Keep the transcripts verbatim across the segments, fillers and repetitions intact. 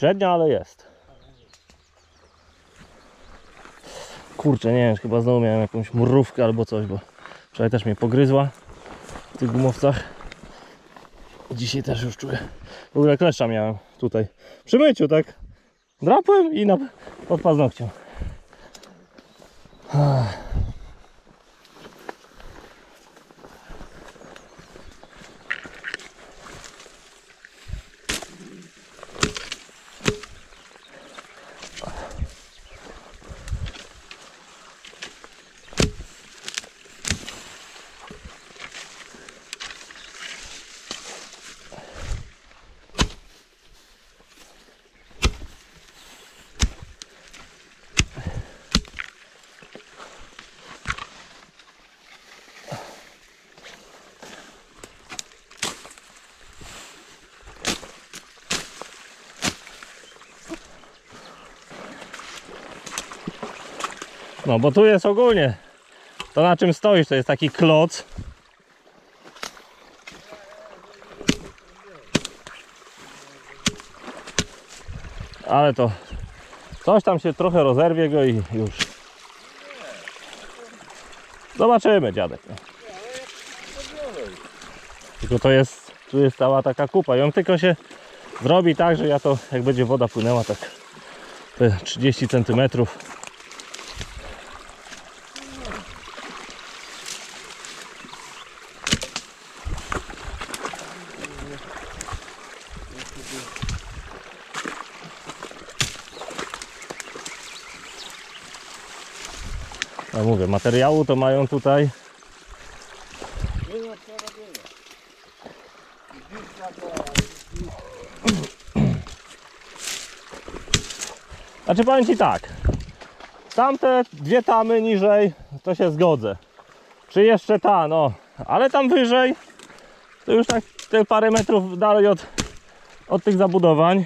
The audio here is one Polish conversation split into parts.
Średnia, ale jest. Kurczę, nie wiem, chyba znowu miałem jakąś mrówkę albo coś, bo wczoraj też mnie pogryzła w tych gumowcach. Dzisiaj też już czuję. W ogóle kleszcza miałem tutaj przy myciu, tak? Drapłem i na, pod paznokciem. No bo tu jest ogólnie to, na czym stoisz, to jest taki kloc. Ale to coś tam się trochę rozerwie go i już. Zobaczymy, dziadek. Tylko to jest, tu jest cała taka kupa i on tylko się zrobi tak, że ja to, jak będzie woda płynęła, tak te trzydzieści centymetrów. No mówię, materiału to mają tutaj. Znaczy powiem Ci tak, tamte dwie tamy niżej to się zgodzę. Czy jeszcze ta, no, ale tam wyżej to już tak te parę metrów dalej od, od tych zabudowań.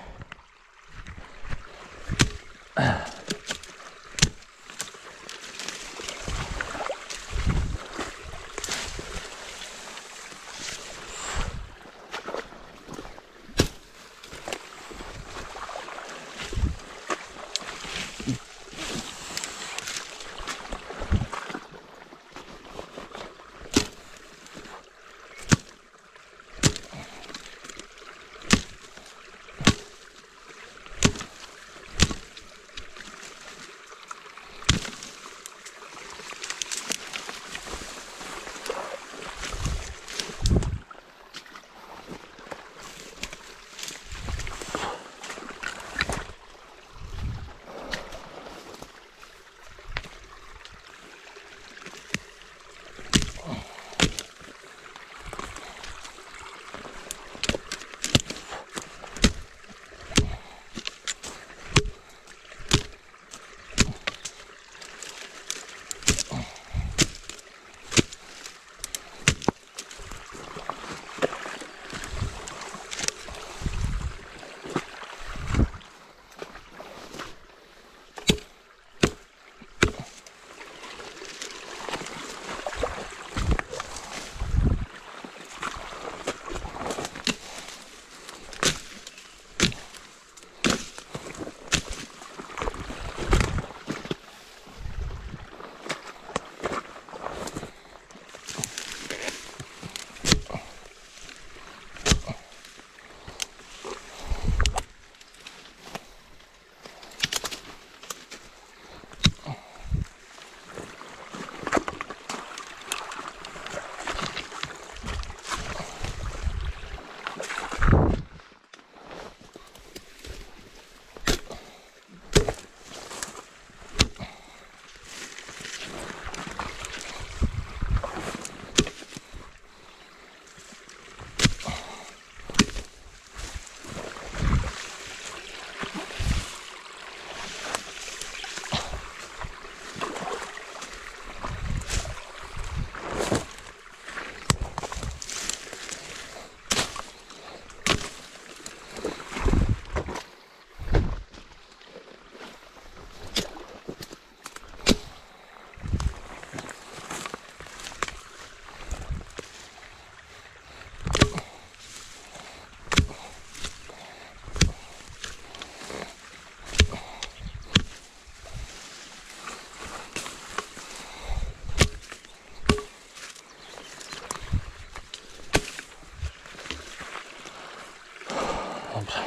Dobra.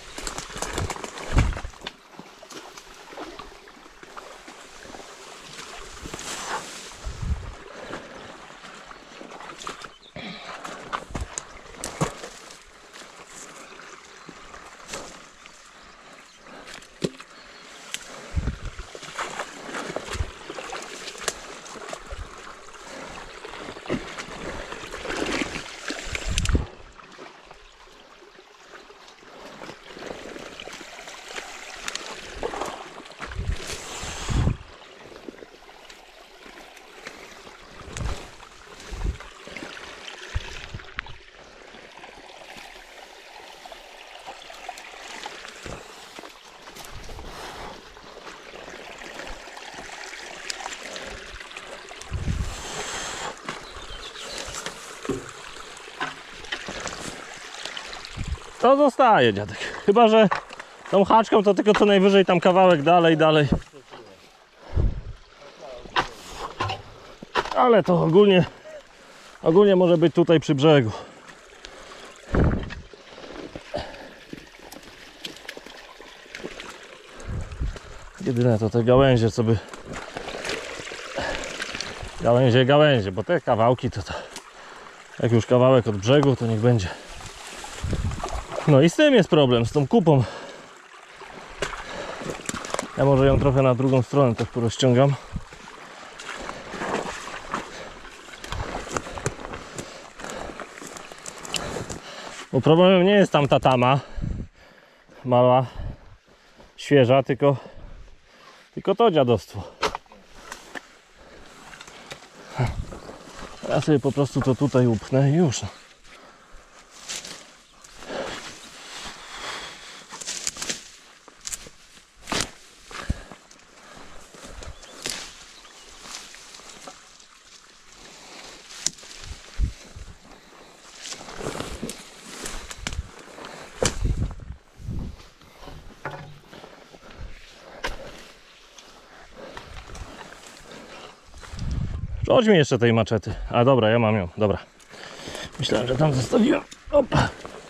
To zostaje, dziadek. Chyba że tą haczką to tylko co najwyżej tam kawałek dalej, dalej. Ale to ogólnie ogólnie może być tutaj przy brzegu. Jedyne to te gałęzie, co by... Gałęzie, gałęzie, bo te kawałki to, to... Jak już kawałek od brzegu, to niech będzie. No i z tym jest problem, z tą kupą. Ja może ją trochę na drugą stronę tak porozciągam. Bo problemem nie jest tam ta tama mała, świeża, tylko tylko to dziadostwo. Ja sobie po prostu to tutaj upchnę i już. Chodź mi jeszcze tej maczety. A dobra, ja mam ją. Dobra. Myślałem, że tam zostawiłem. Opa.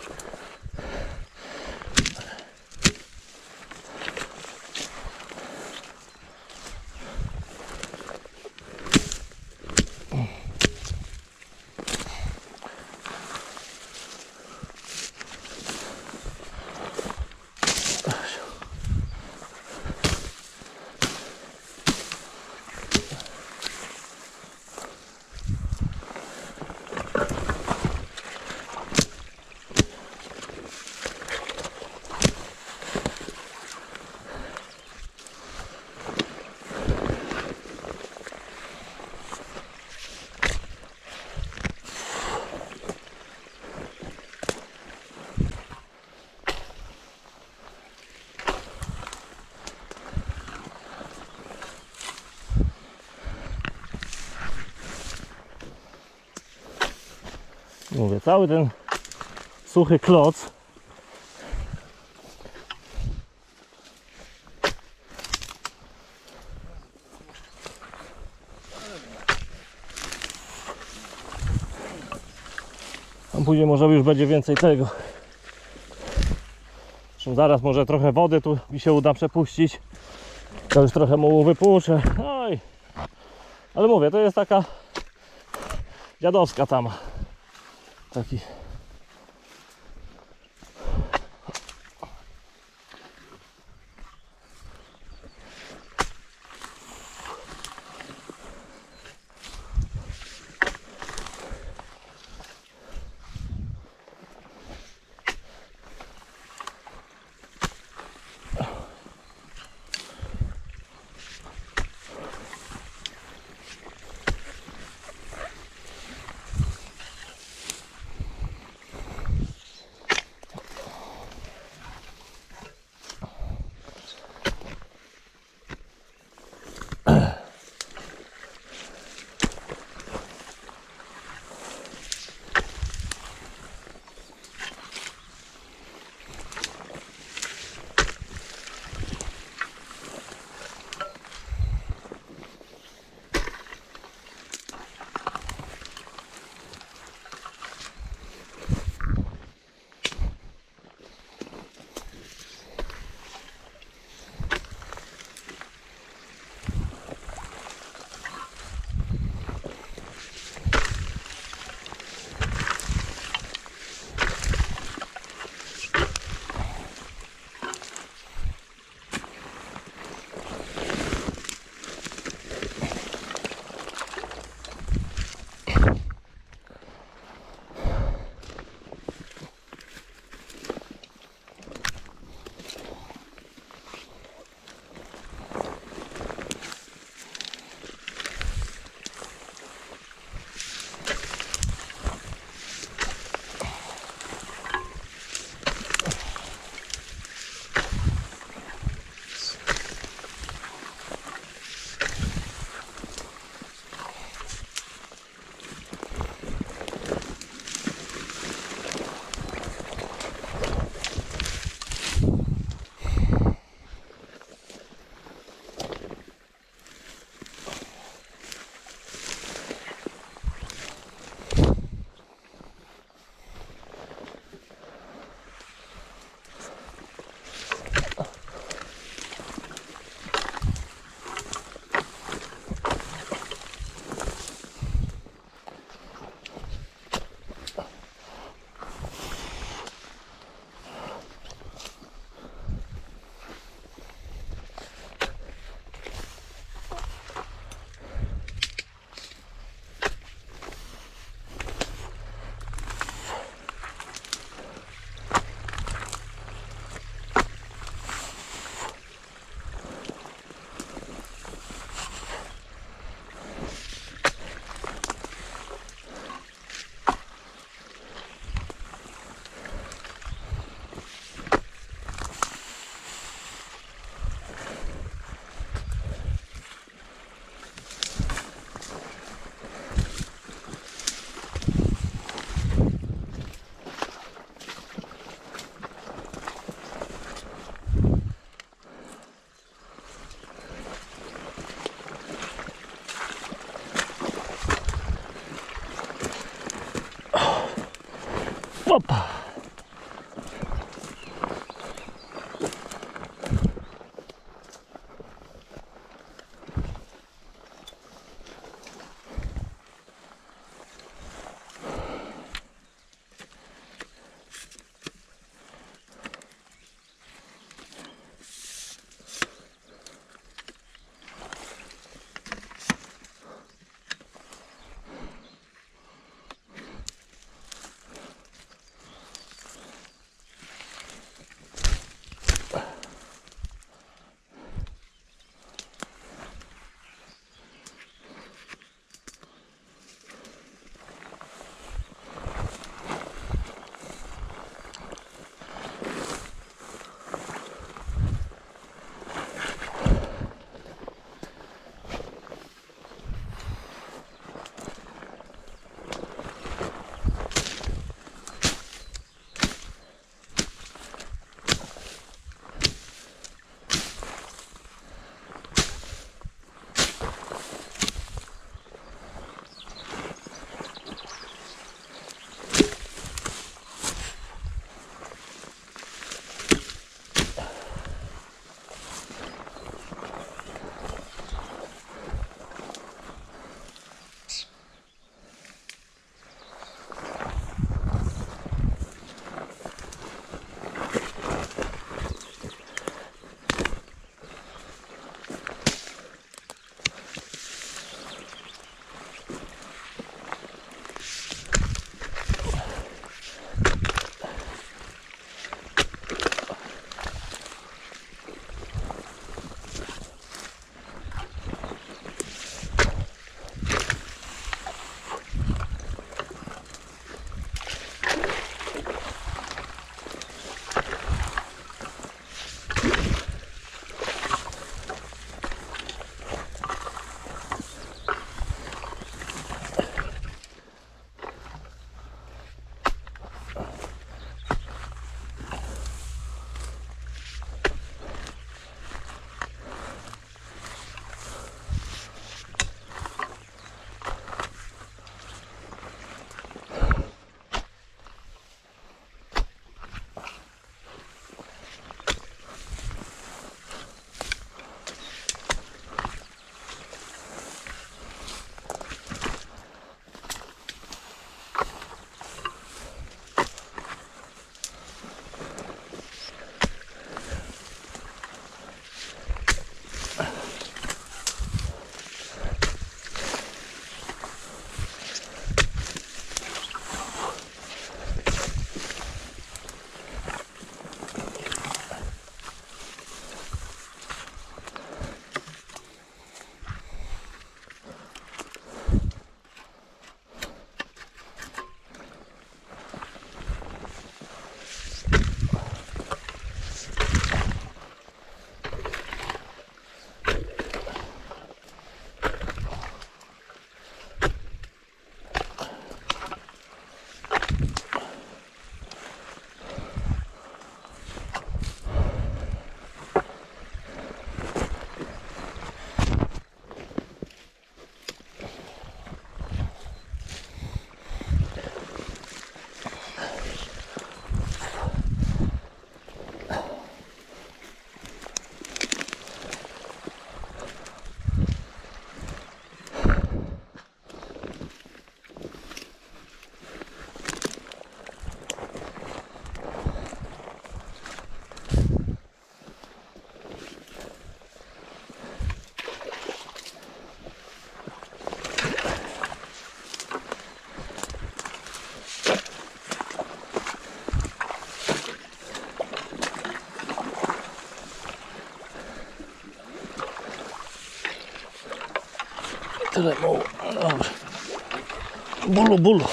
Mówię, cały ten suchy kloc tam później może już będzie więcej tego. Zresztą zaraz może trochę wody tu mi się uda przepuścić. To już trochę mu wypuszczę. Oj. Ale mówię, to jest taka dziadowska tama. Taki. Opa! Tyle mało. Dobra. Bulu, bulu.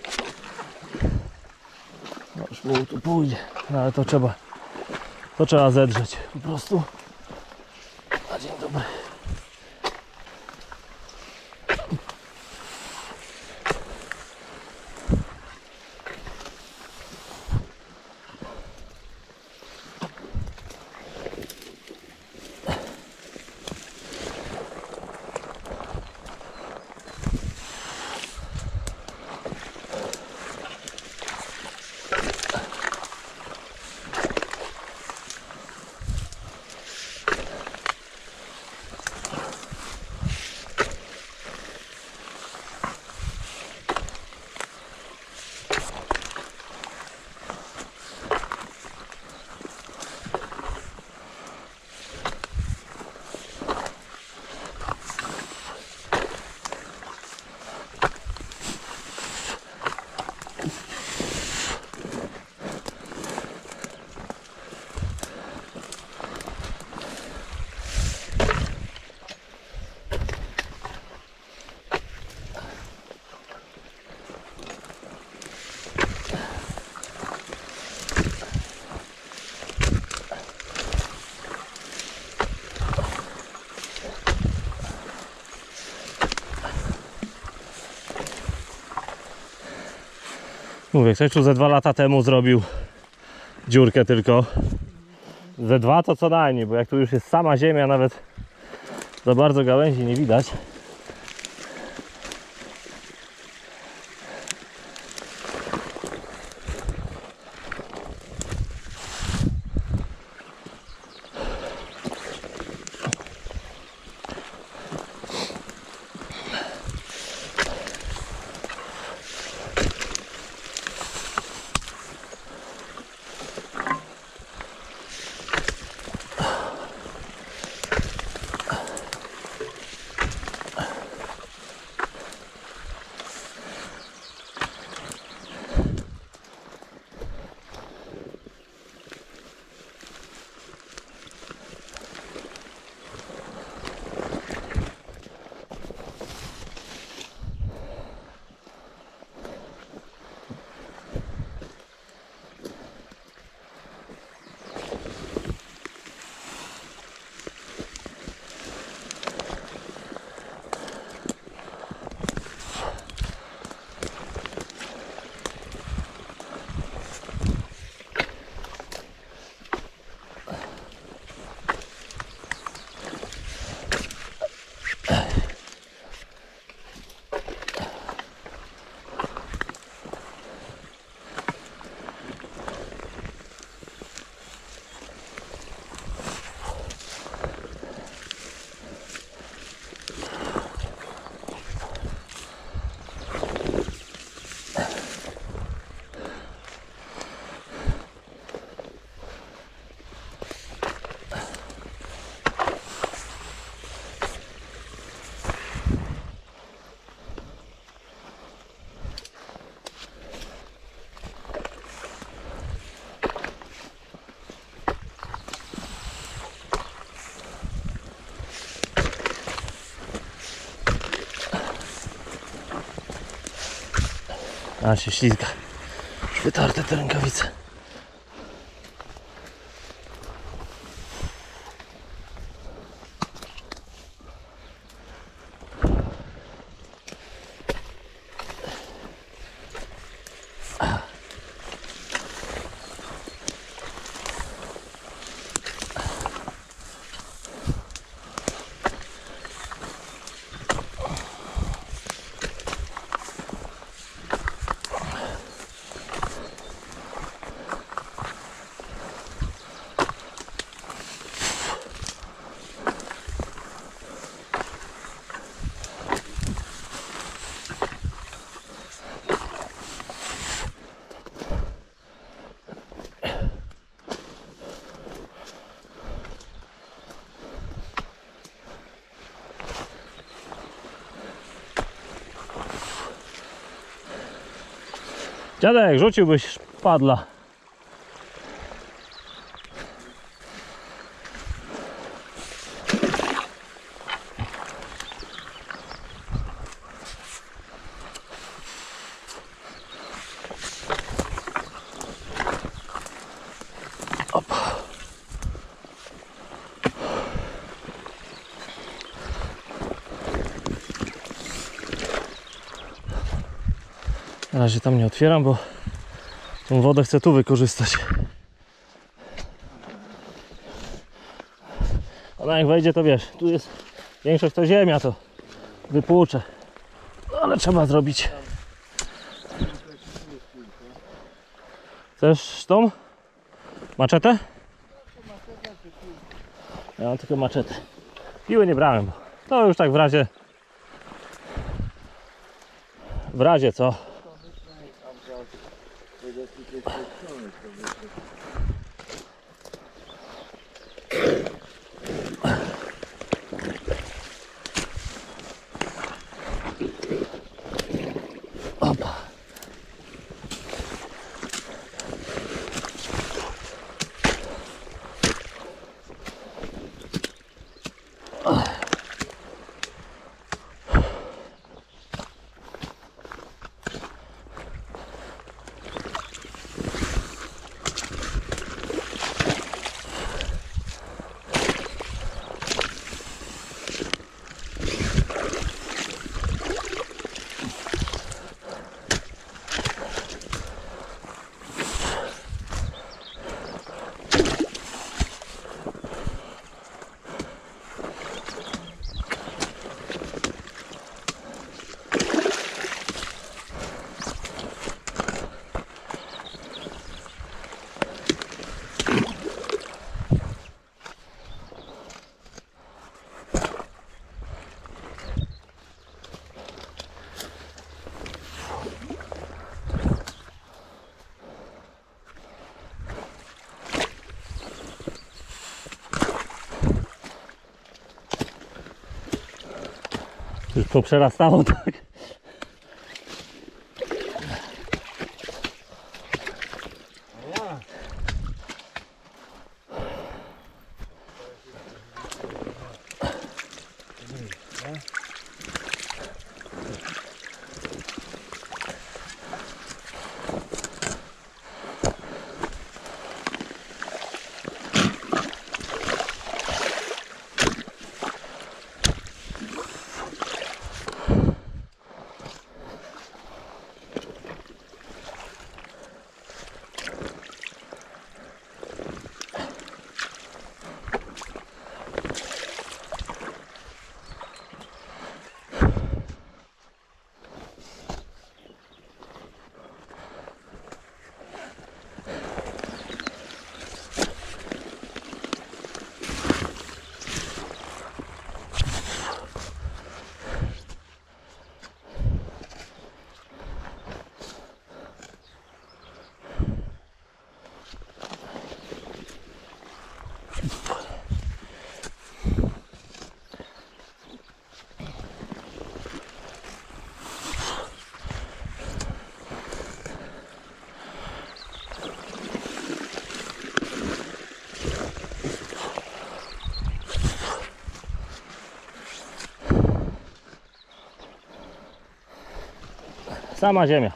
No już bulu tu pójdzie. No ale to trzeba. To trzeba zedrzeć po prostu. A dzień dobry. Mówię, ktoś tu ze dwa lata temu zrobił dziurkę tylko. Ze dwa to co najmniej, bo jak tu już jest sama ziemia, nawet za bardzo gałęzi nie widać. A się ślizga. Wytarte te rękawice. Dziadek, rzuciłbyś szpadla. Na razie tam nie otwieram, bo tą wodę chcę tu wykorzystać. Ona jak wejdzie, to wiesz, tu jest większość to ziemia, to wypłuczę. Ale trzeba zrobić. Chcesz tą maczetę? Ja mam tylko maczetę. Piły nie brałem, bo to już tak w razie w razie co? Opa. Już poprzerastało, tak? Sama ziemia.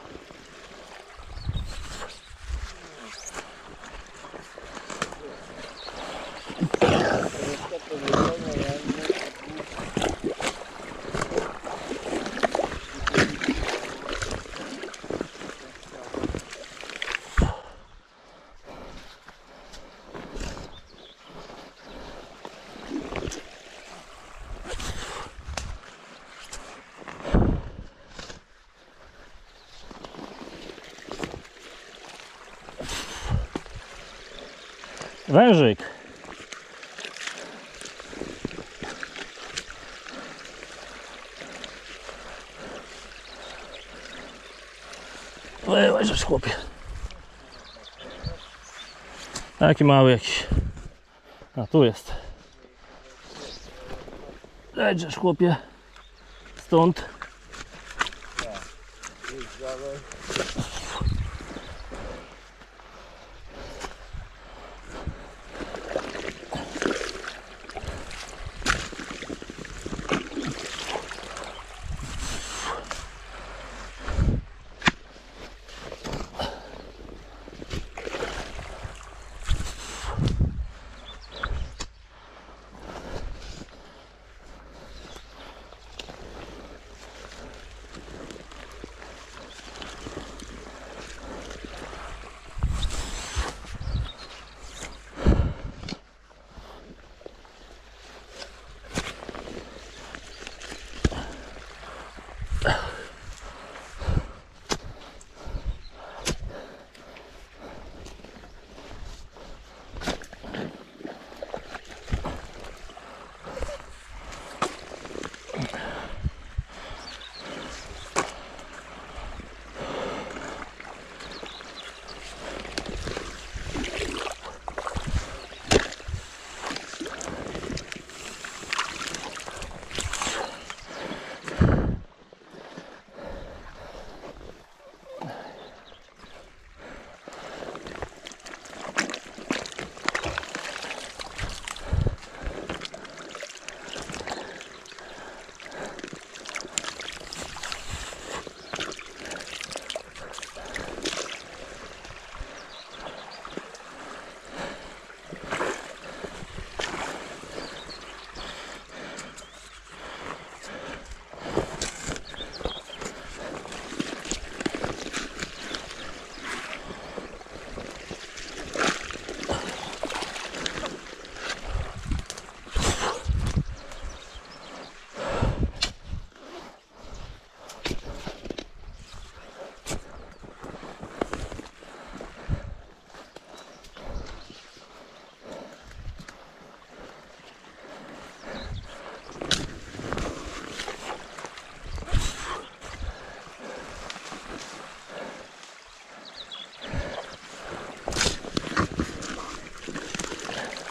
Wężyk. Leżysz, chłopie. Taki mały jakiś. A tu jest. Leżysz, chłopie. Stąd.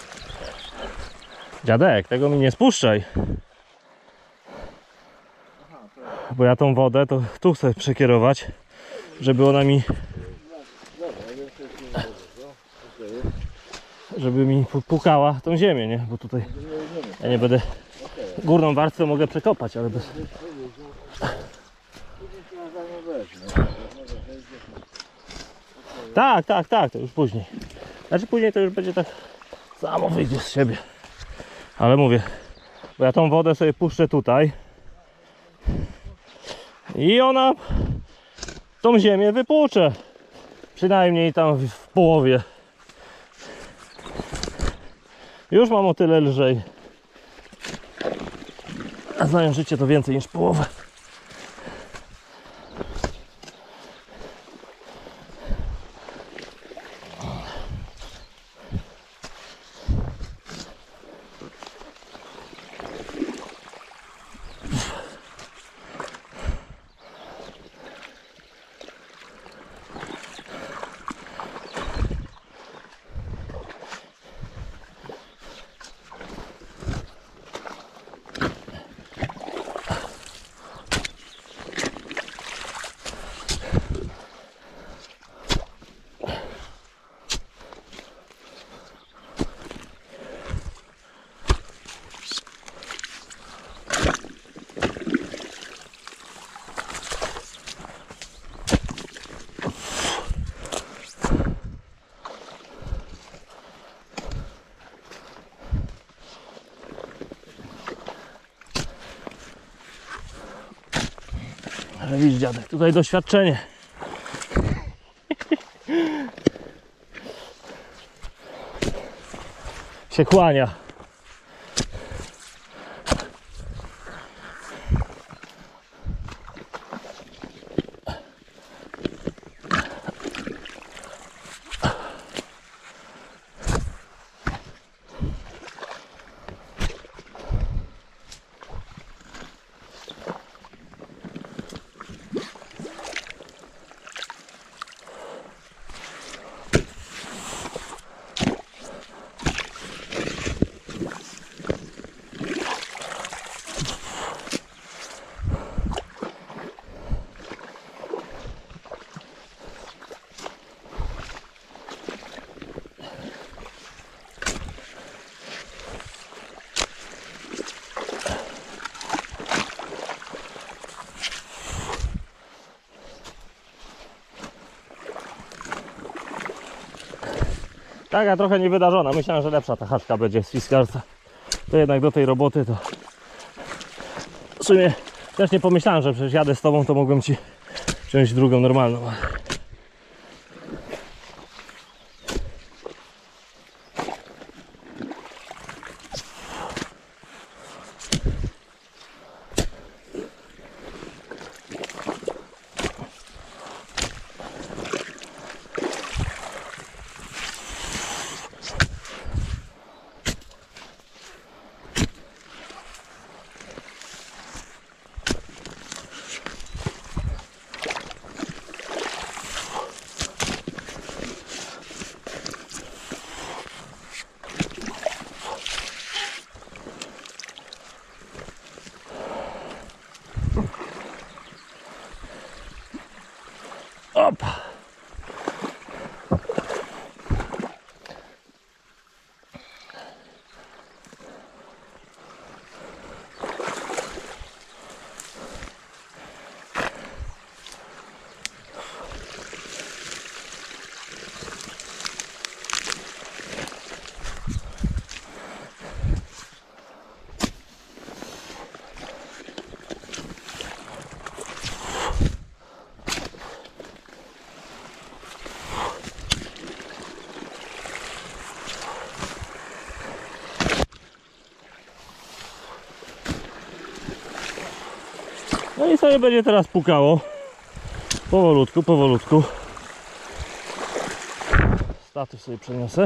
Dziadek, tego mi nie spuszczaj. Bo ja tą wodę to tu chcę przekierować, żeby ona mi żeby mi pukała tą ziemię, nie? Bo tutaj ja nie będę górną warstwę mogę przekopać, ale bez... Tak, tak, tak, to już później. Znaczy później to już będzie tak samo wyjdzie z siebie. Ale mówię, bo ja tą wodę sobie puszczę tutaj i ona tą ziemię wypłucze. Przynajmniej tam w połowie. Już mam o tyle lżej. A znając życie to więcej niż połowę. Ale widzisz, dziadek, tutaj doświadczenie. się kłania. Taka trochę niewydarzona. Myślałem, że lepsza ta chatka będzie z fiskarca. To jednak do tej roboty to... W sumie też nie pomyślałem, że przecież jadę z tobą, to mogłem ci wziąć drugą normalną. Opa. No i sobie będzie teraz pukało. Powolutku, powolutku. Statyw sobie przeniosę.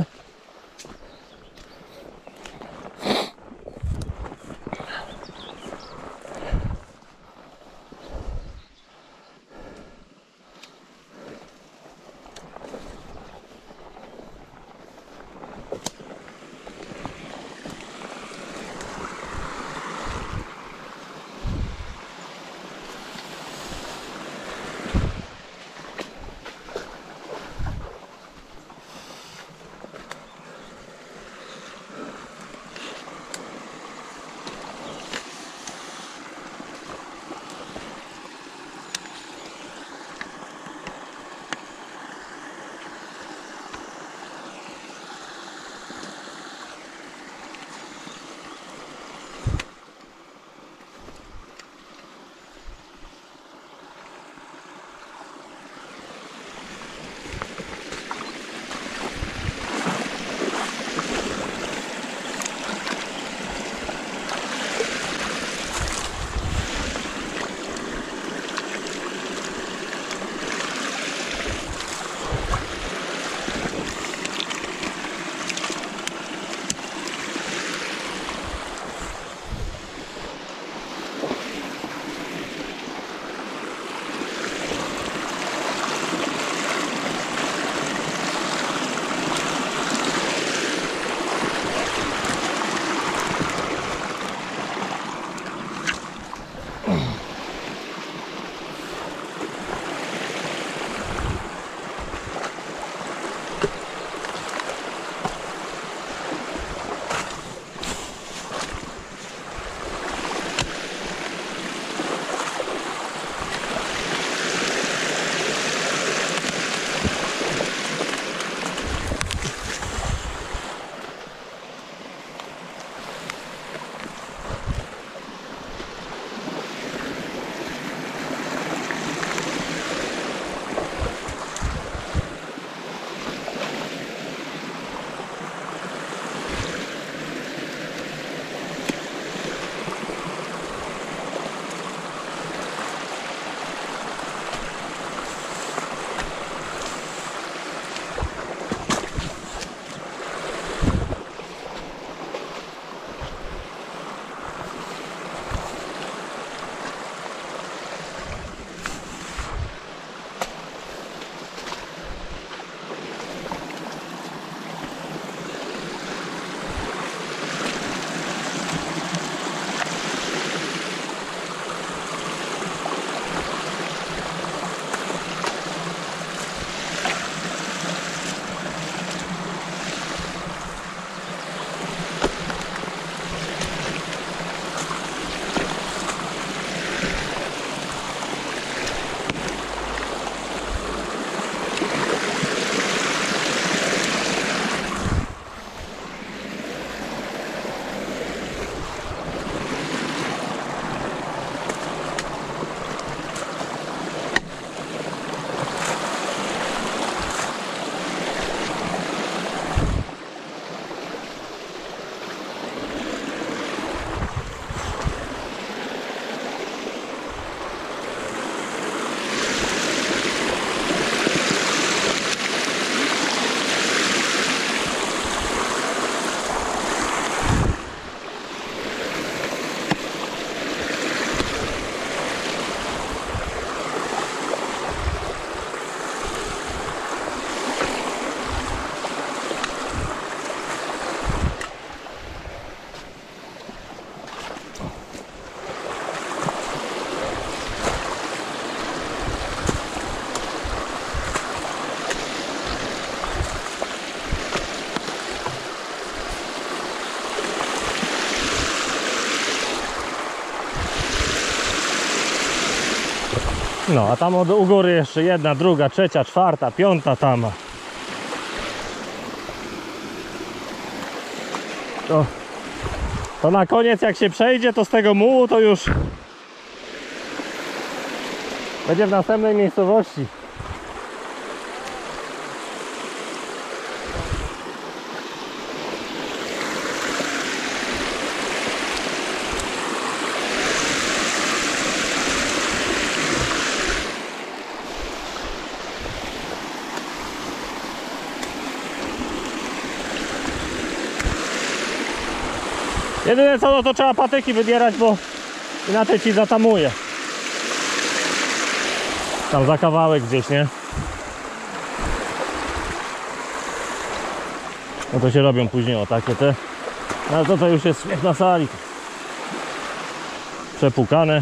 No, a tam od, u góry jeszcze jedna, druga, trzecia, czwarta, piąta tama. To, to na koniec jak się przejdzie, to z tego mułu to już będzie w następnej miejscowości. Jedyne co, no to trzeba patyki wybierać, bo inaczej ci zatamuje. Tam za kawałek gdzieś, nie? No to się robią później o takie te. No ale to to już jest śmiech na sali. Przepukane.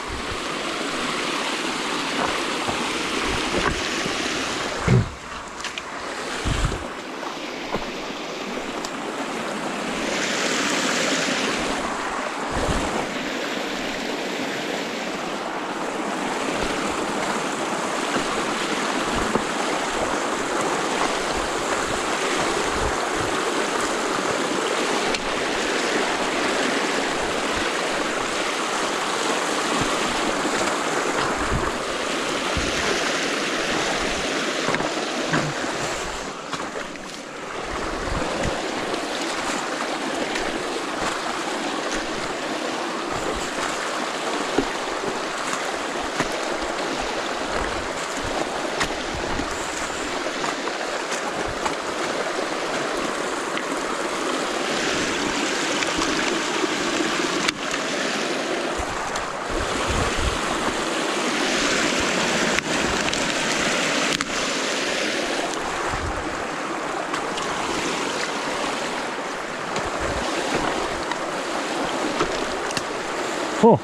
O.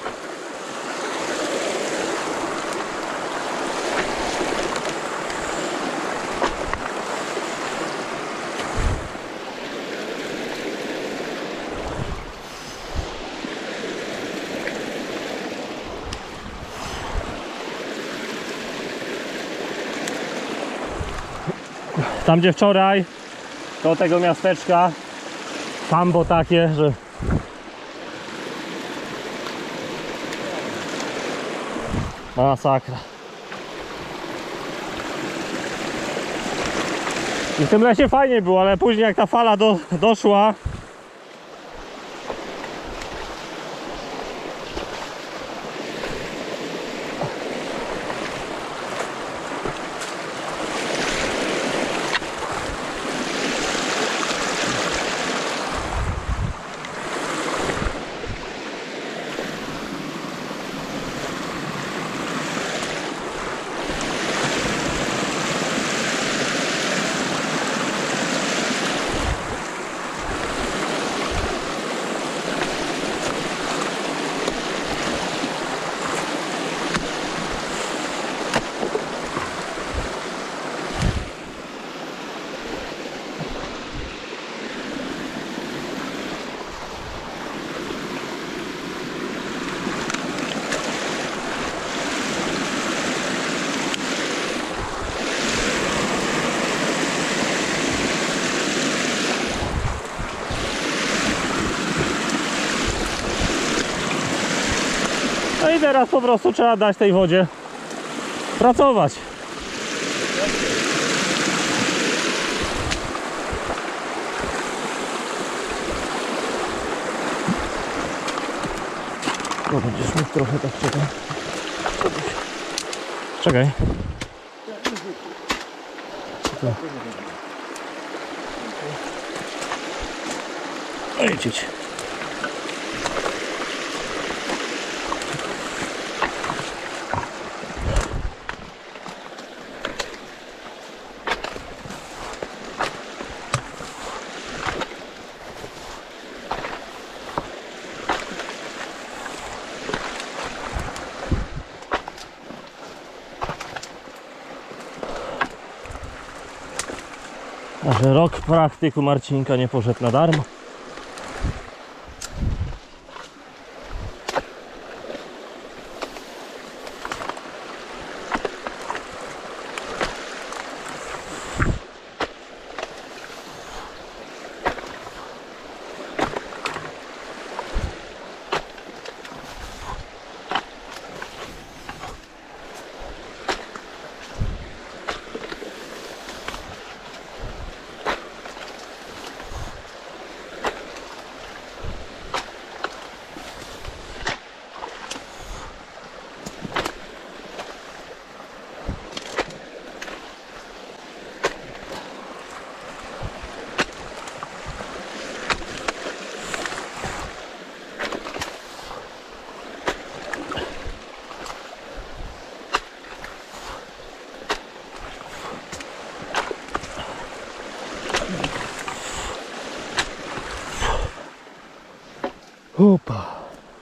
Tam gdzie wczoraj do tego miasteczka sambo takie, że masakra. I w tym lesie fajnie było, ale później jak ta fala do, doszła, no i teraz po prostu trzeba dać tej wodzie pracować. To będziesz mógł trochę tak, czekaj. Czekaj. Idź. A że rok praktyku Marcinka nie poszedł na darmo. Opa.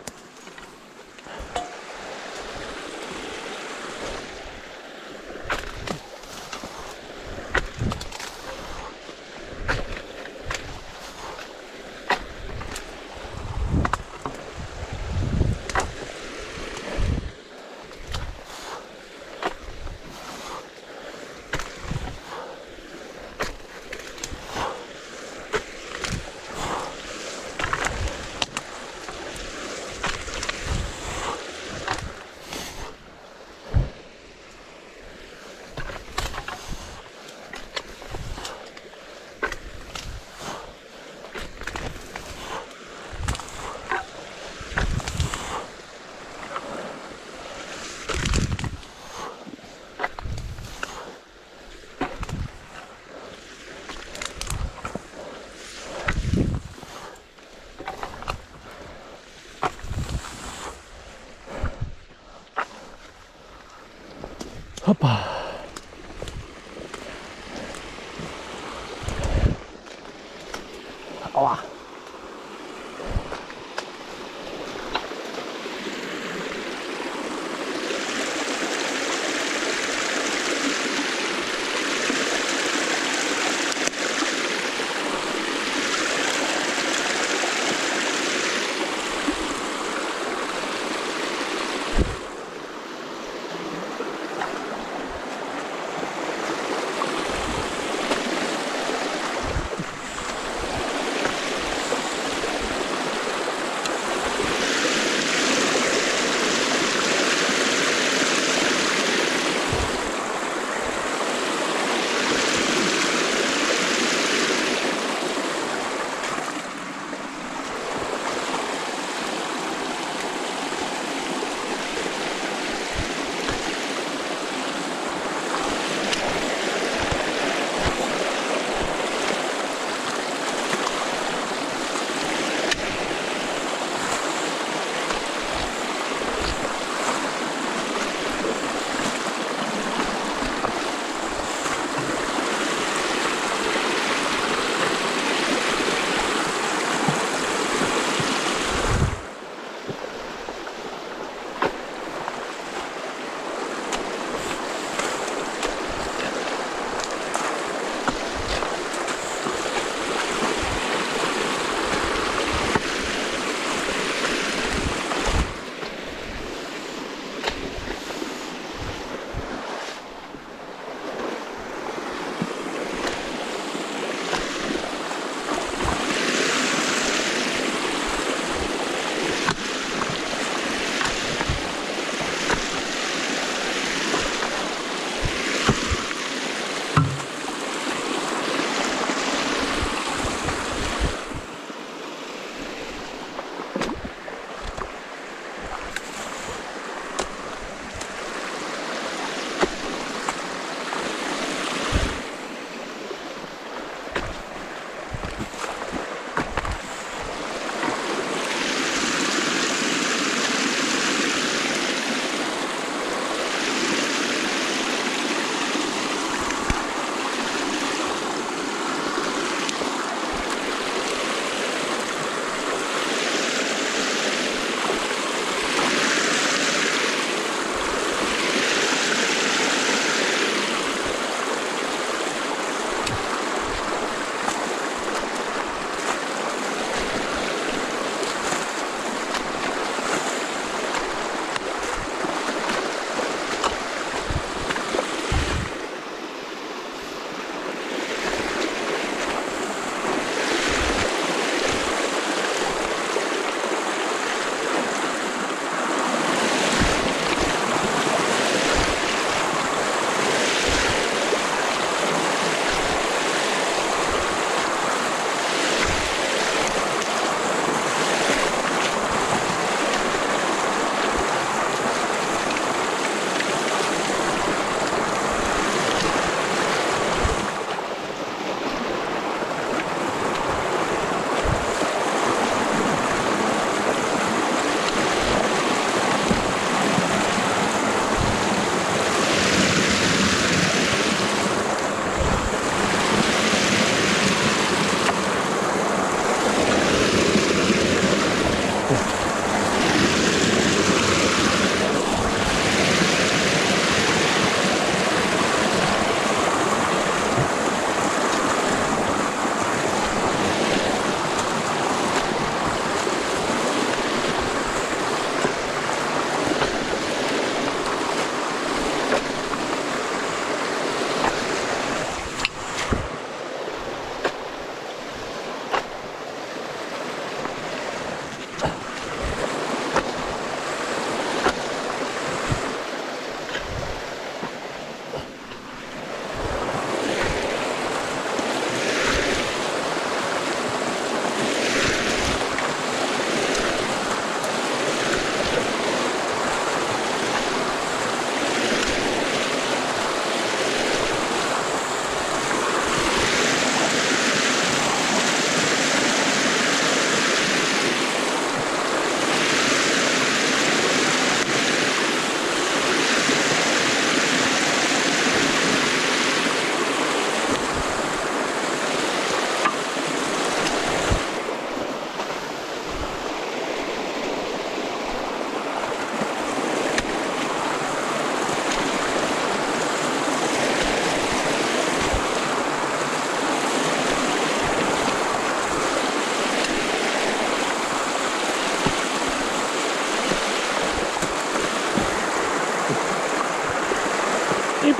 Hopa. Ała.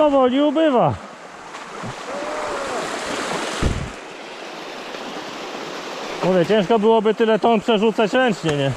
powoli ubywa. Mówię, ciężko byłoby tyle ton przerzucać ręcznie, nie?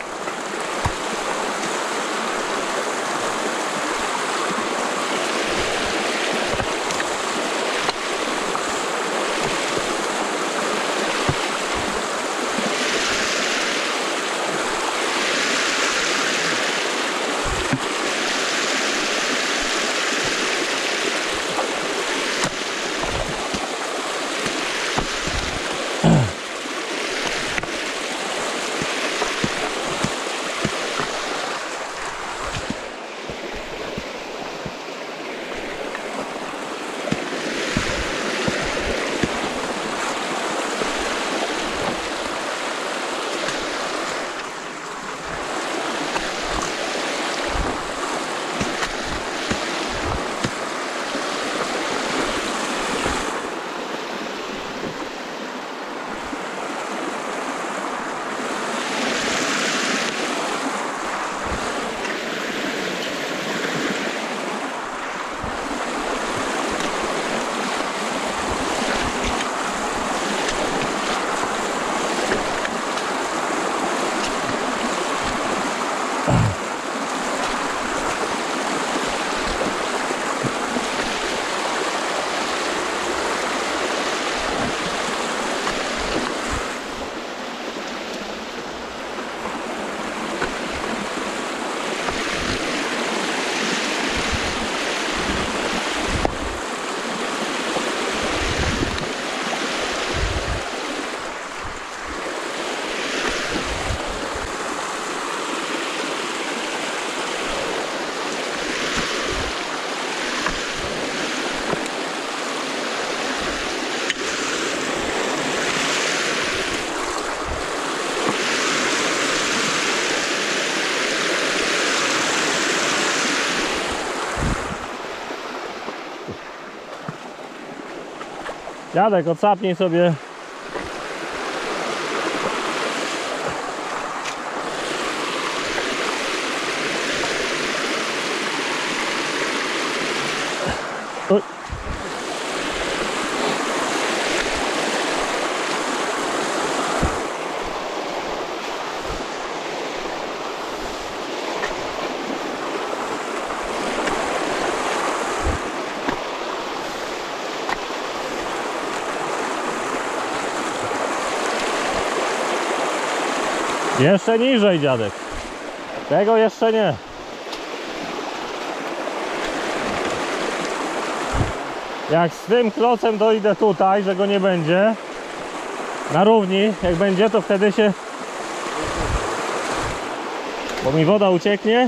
Dziadek, odsapnij sobie. Oj. Jeszcze niżej, dziadek. Tego jeszcze nie. Jak z tym klocem dojdę tutaj, że go nie będzie na równi, jak będzie, to wtedy się, bo mi woda ucieknie.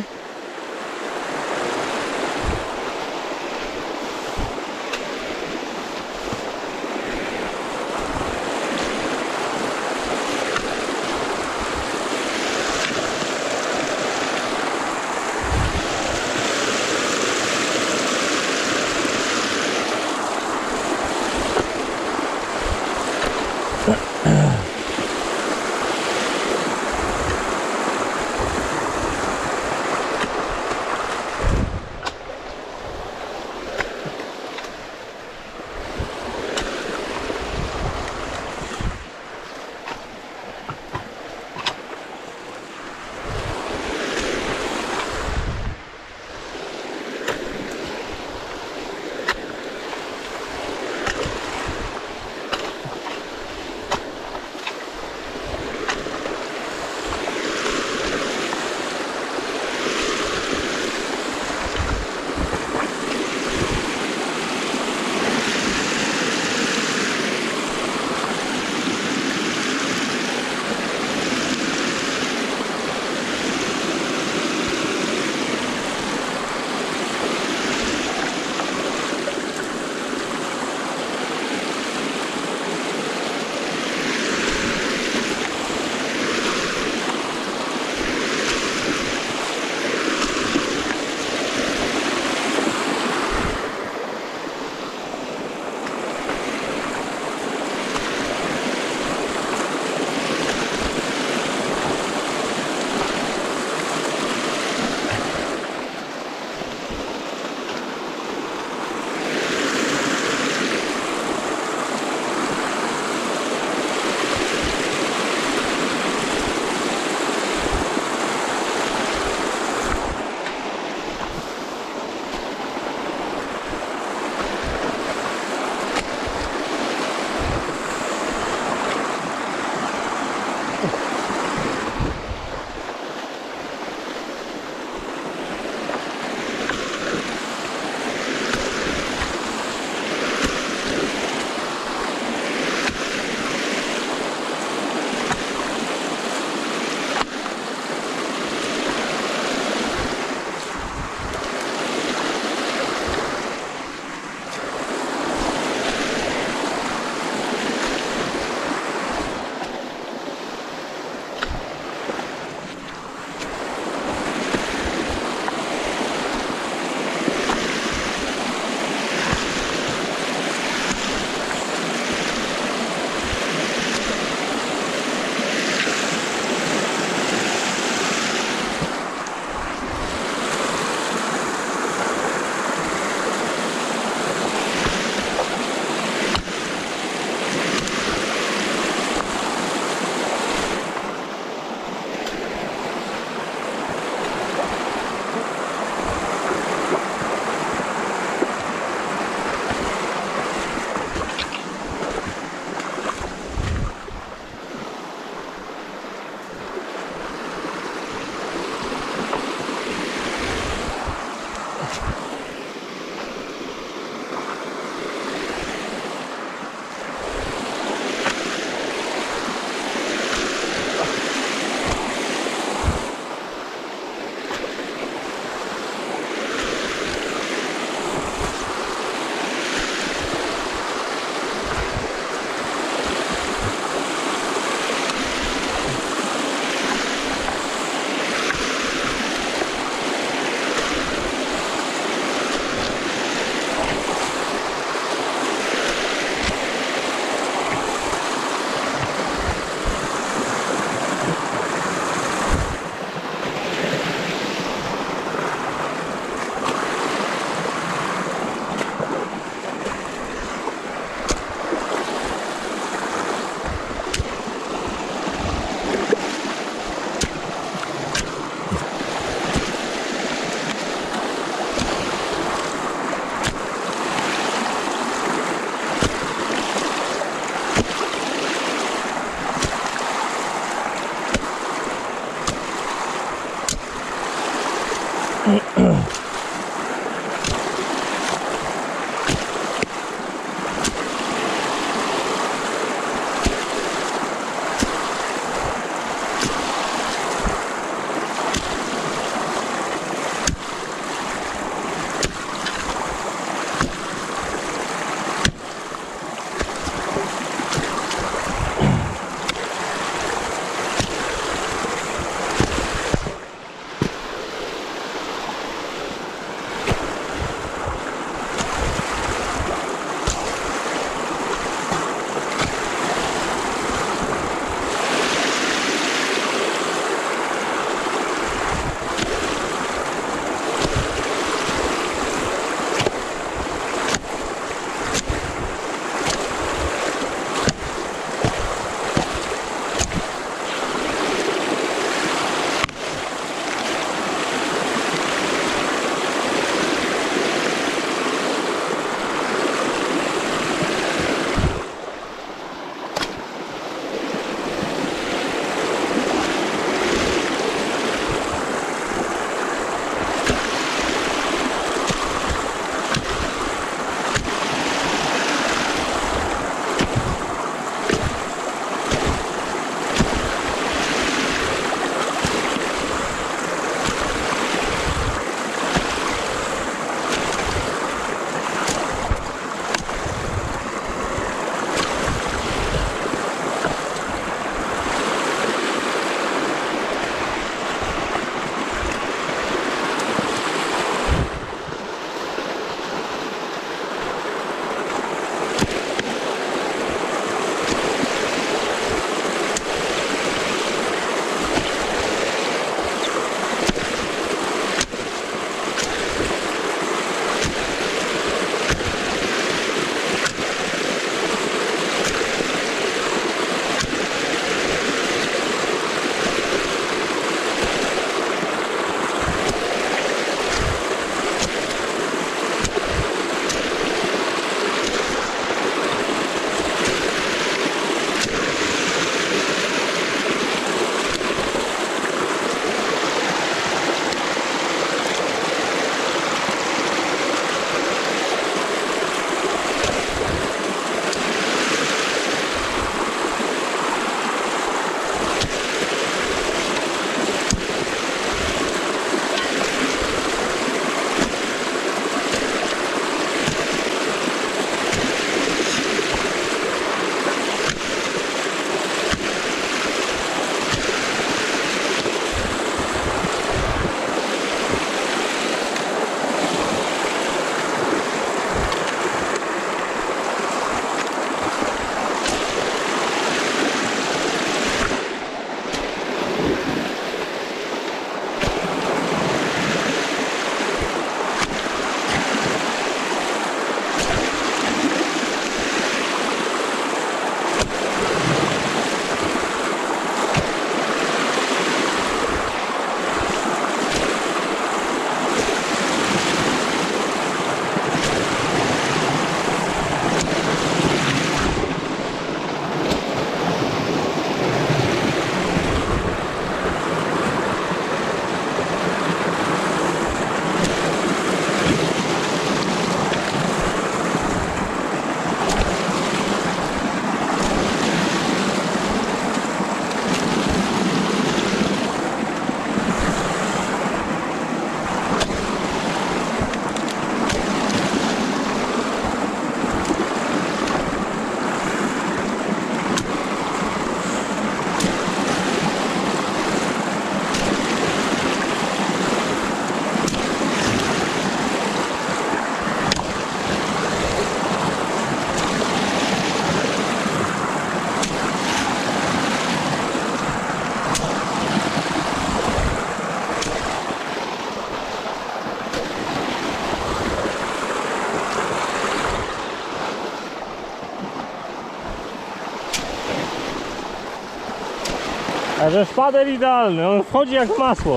A że szpader idealny, on wchodzi jak masło.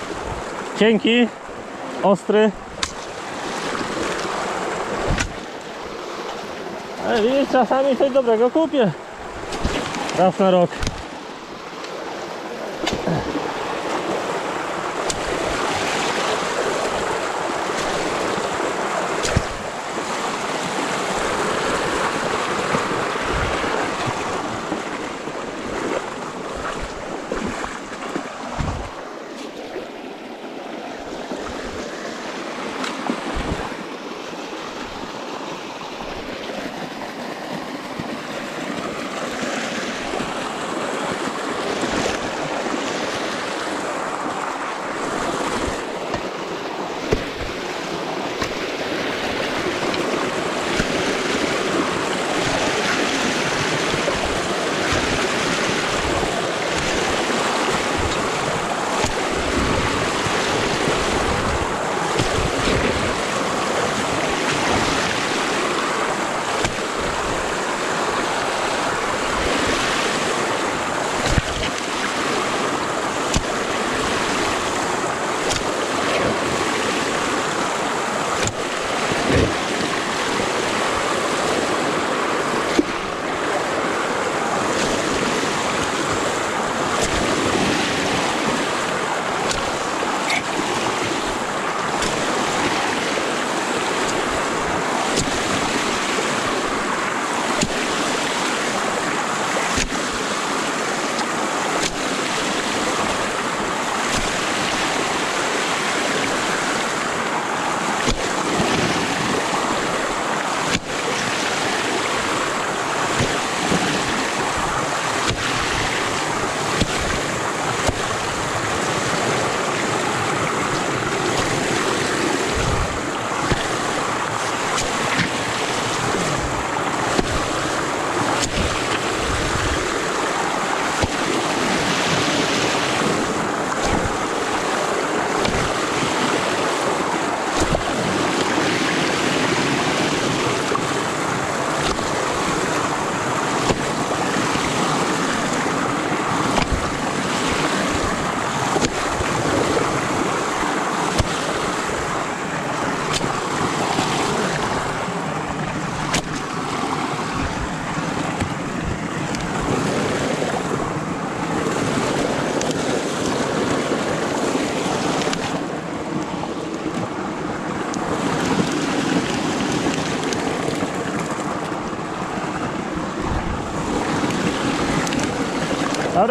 Cienki, ostry. Ale widzisz, czasami coś dobrego kupię. Raz na rok.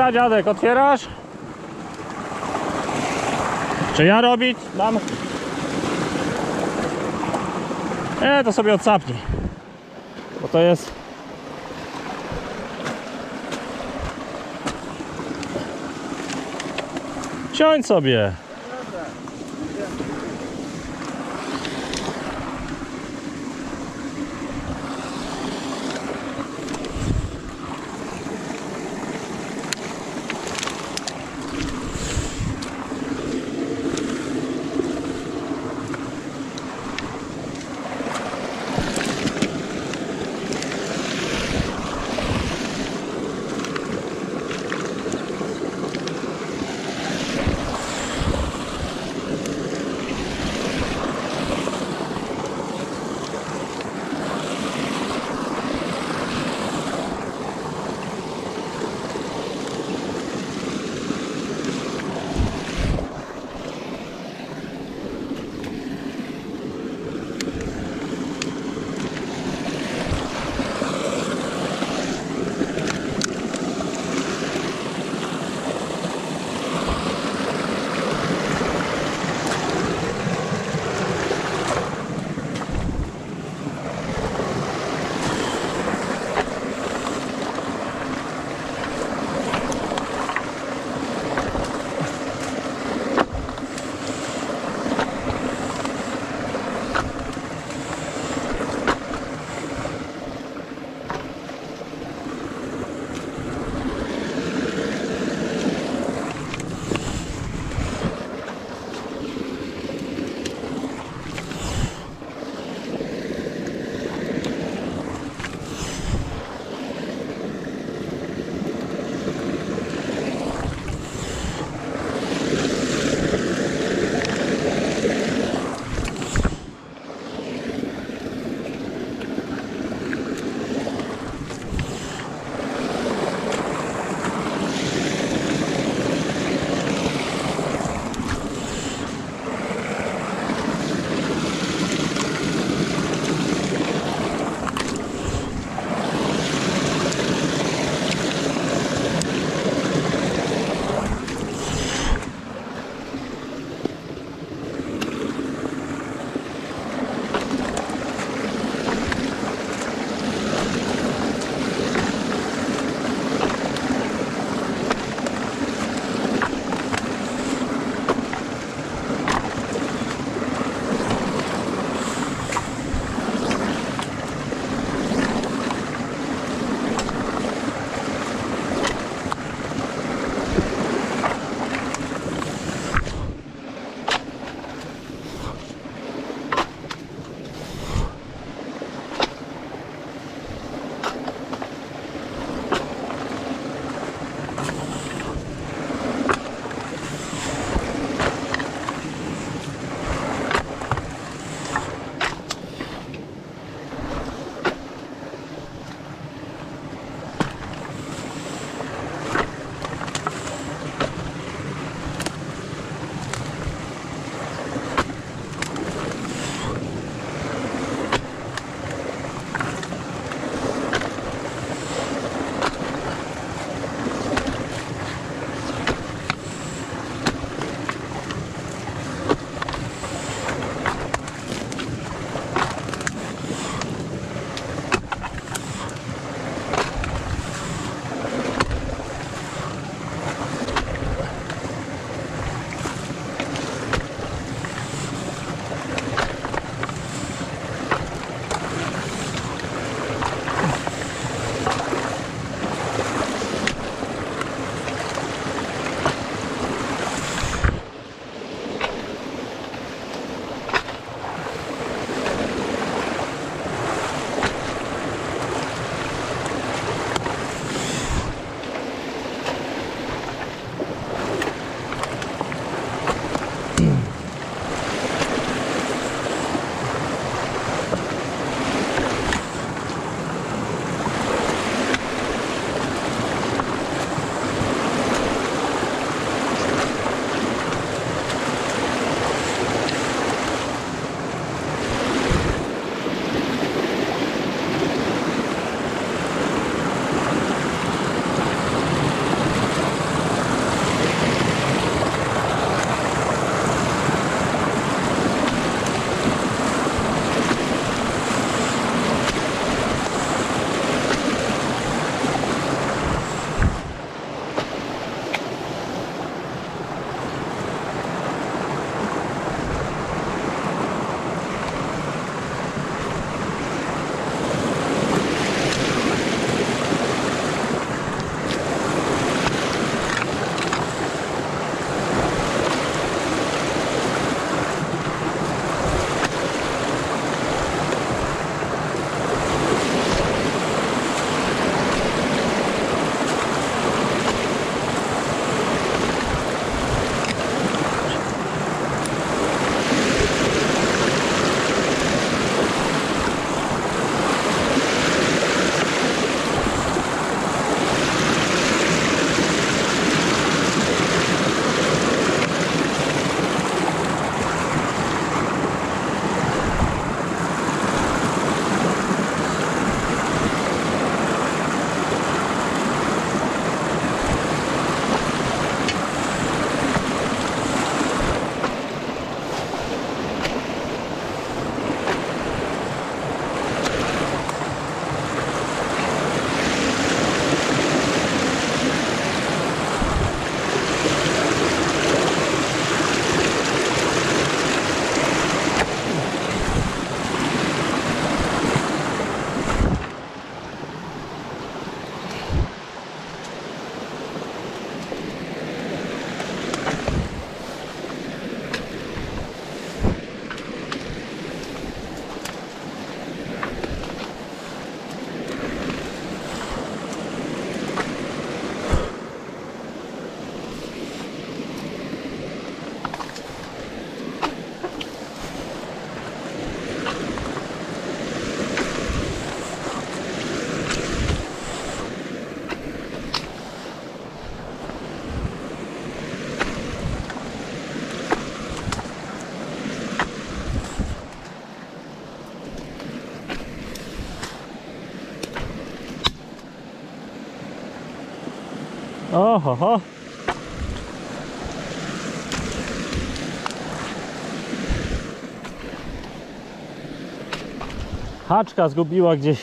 Dobra, dziadek, otwierasz? Czy ja robić? Mam. Nie, to sobie odsapnij. Bo to jest... Siądź sobie. Oho, ho. Haczka zgubiła gdzieś.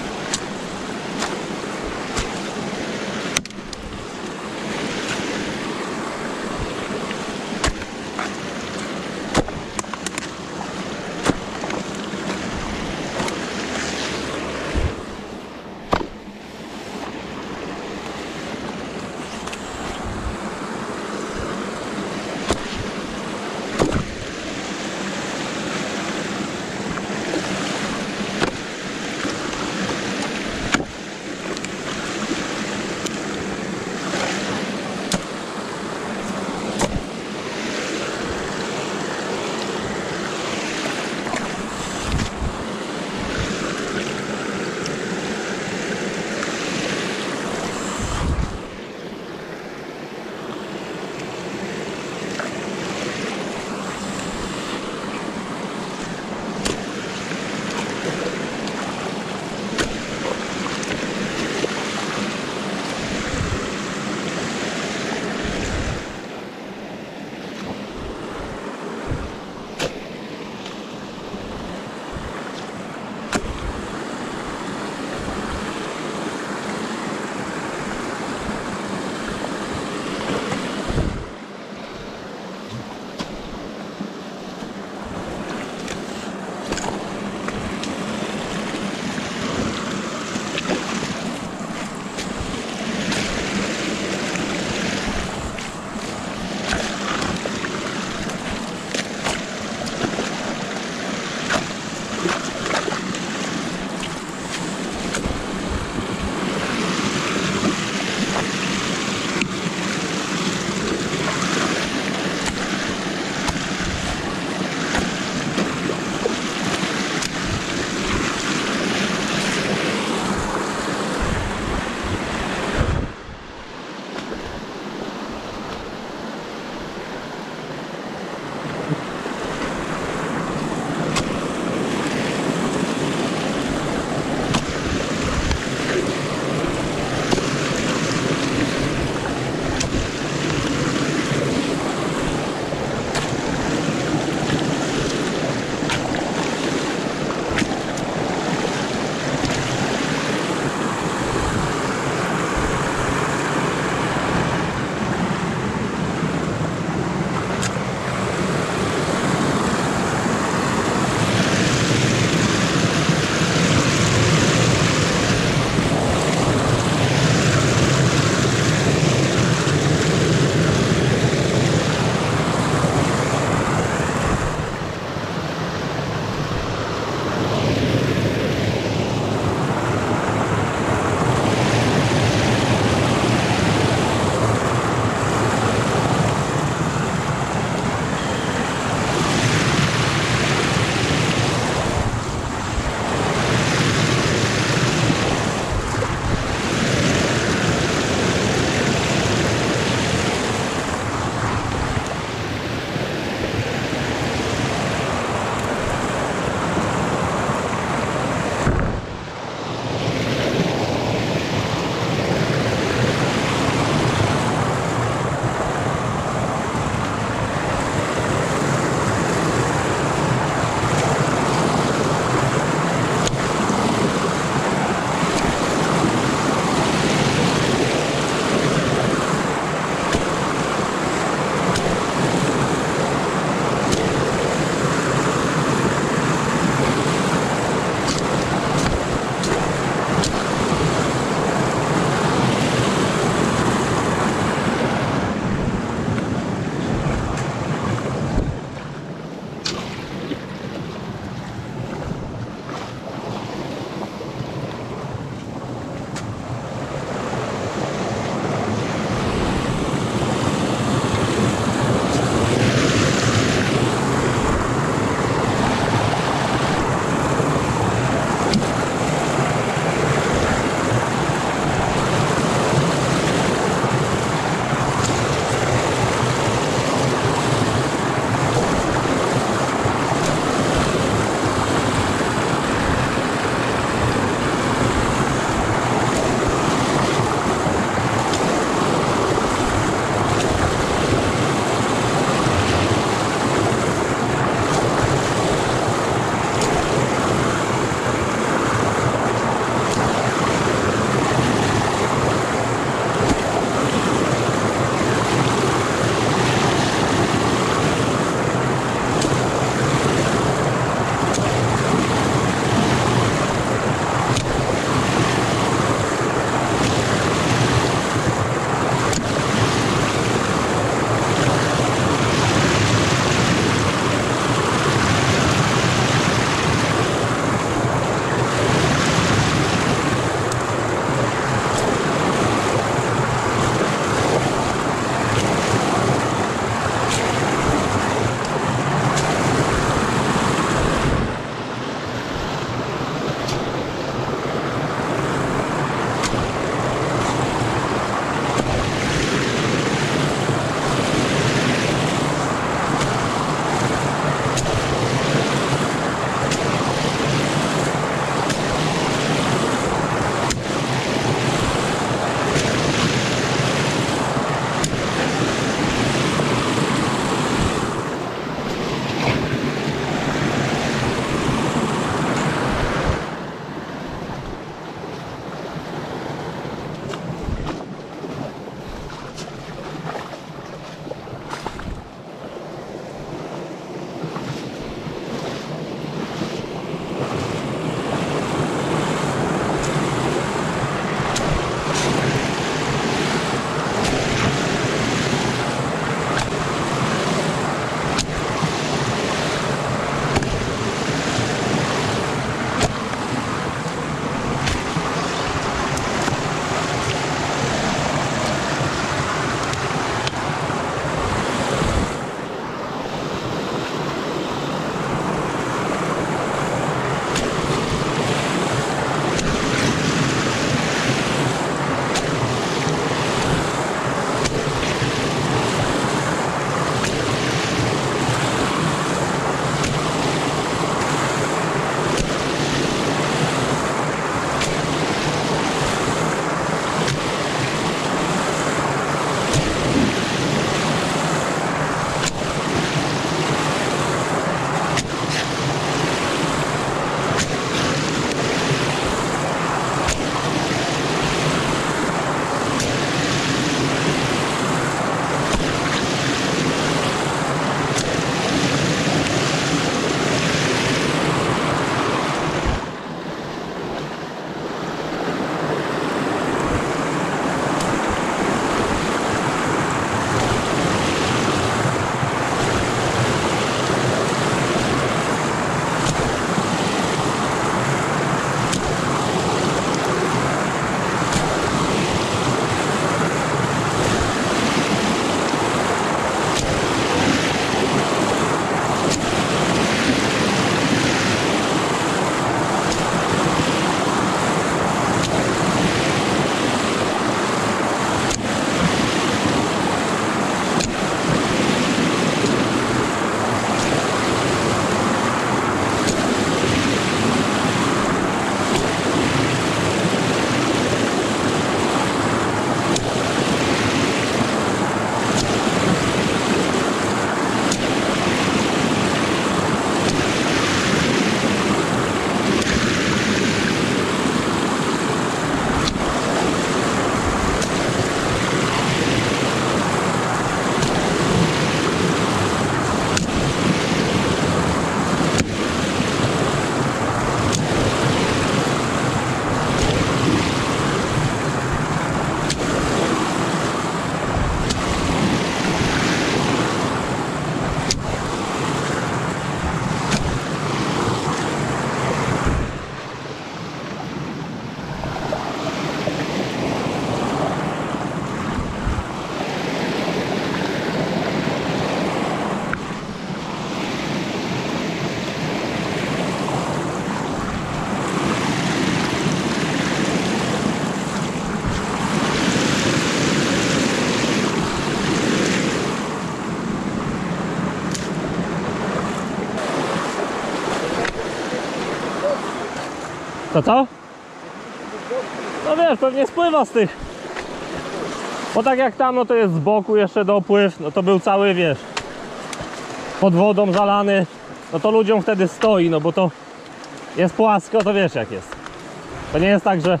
To co? No wiesz, pewnie spływa z tych. Bo tak jak tam, no to jest z boku jeszcze dopływ, no to był cały, wiesz, pod wodą zalany. No to ludziom wtedy stoi, no bo to jest płasko, to wiesz jak jest. To nie jest tak, że...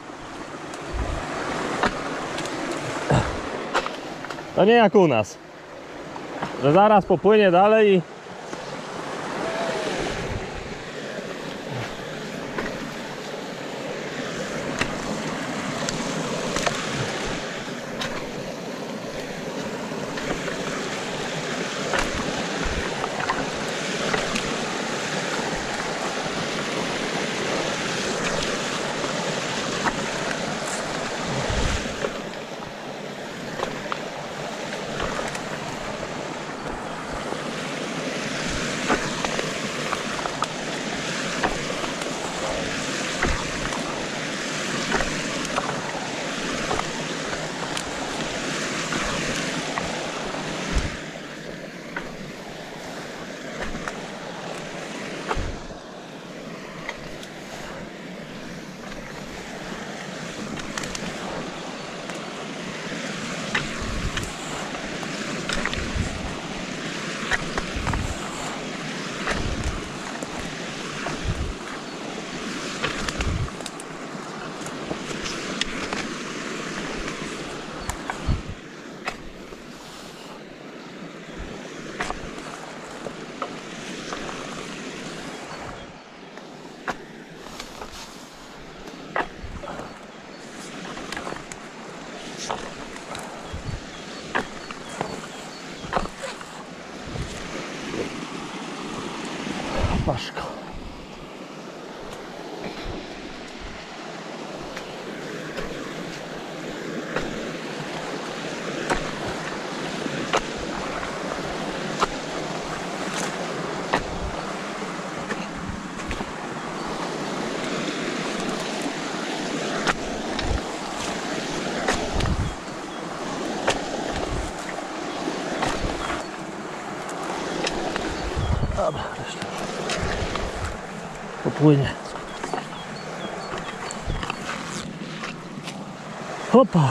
To nie jak u nas, że zaraz popłynie dalej i... Paszko. Dobra, reszta popłynie. Hopa.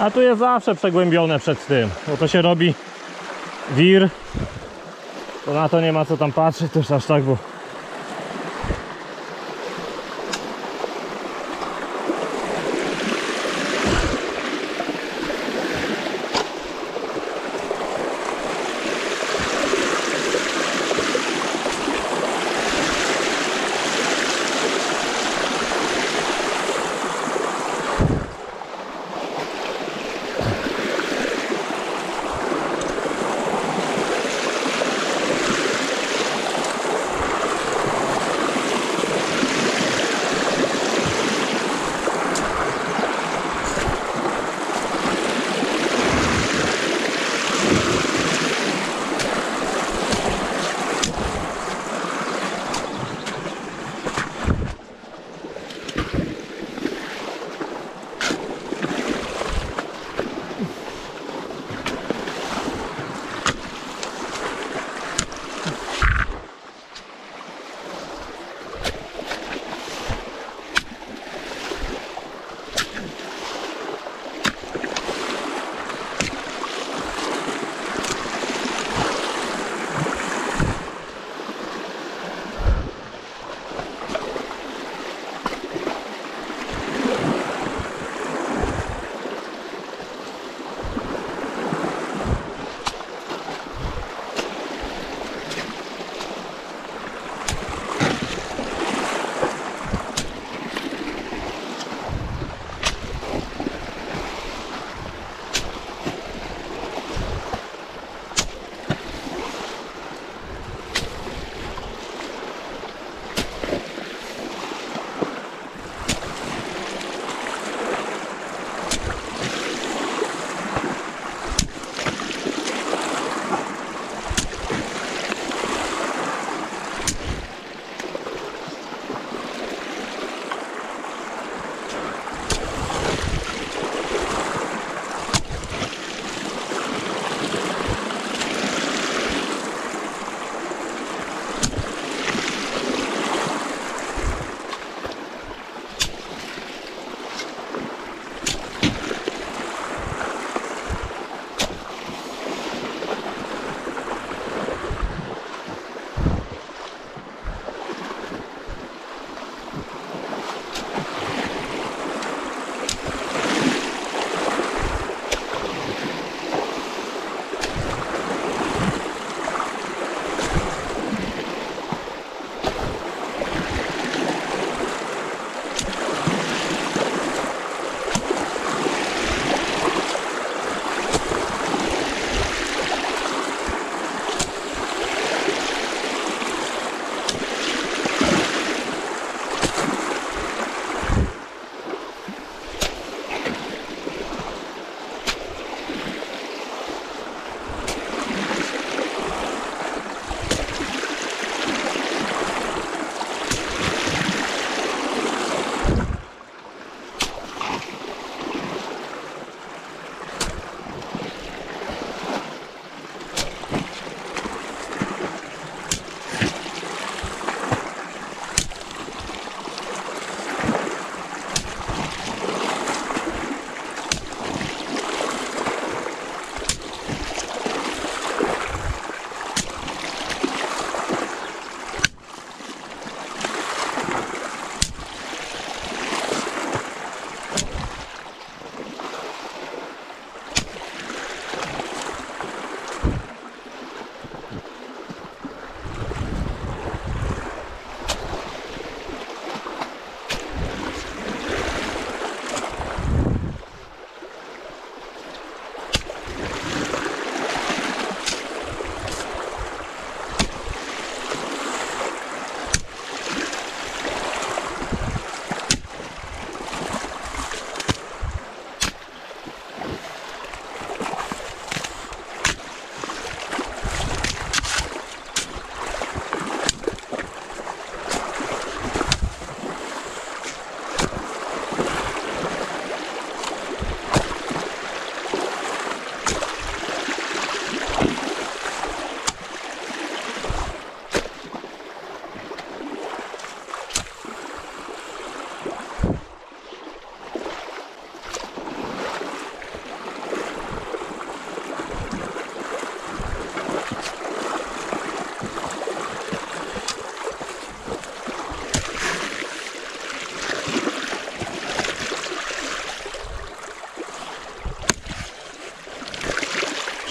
A tu jest zawsze przegłębione przed tym, bo to się robi wir. To na to nie ma co tam patrzeć też aż tak, bo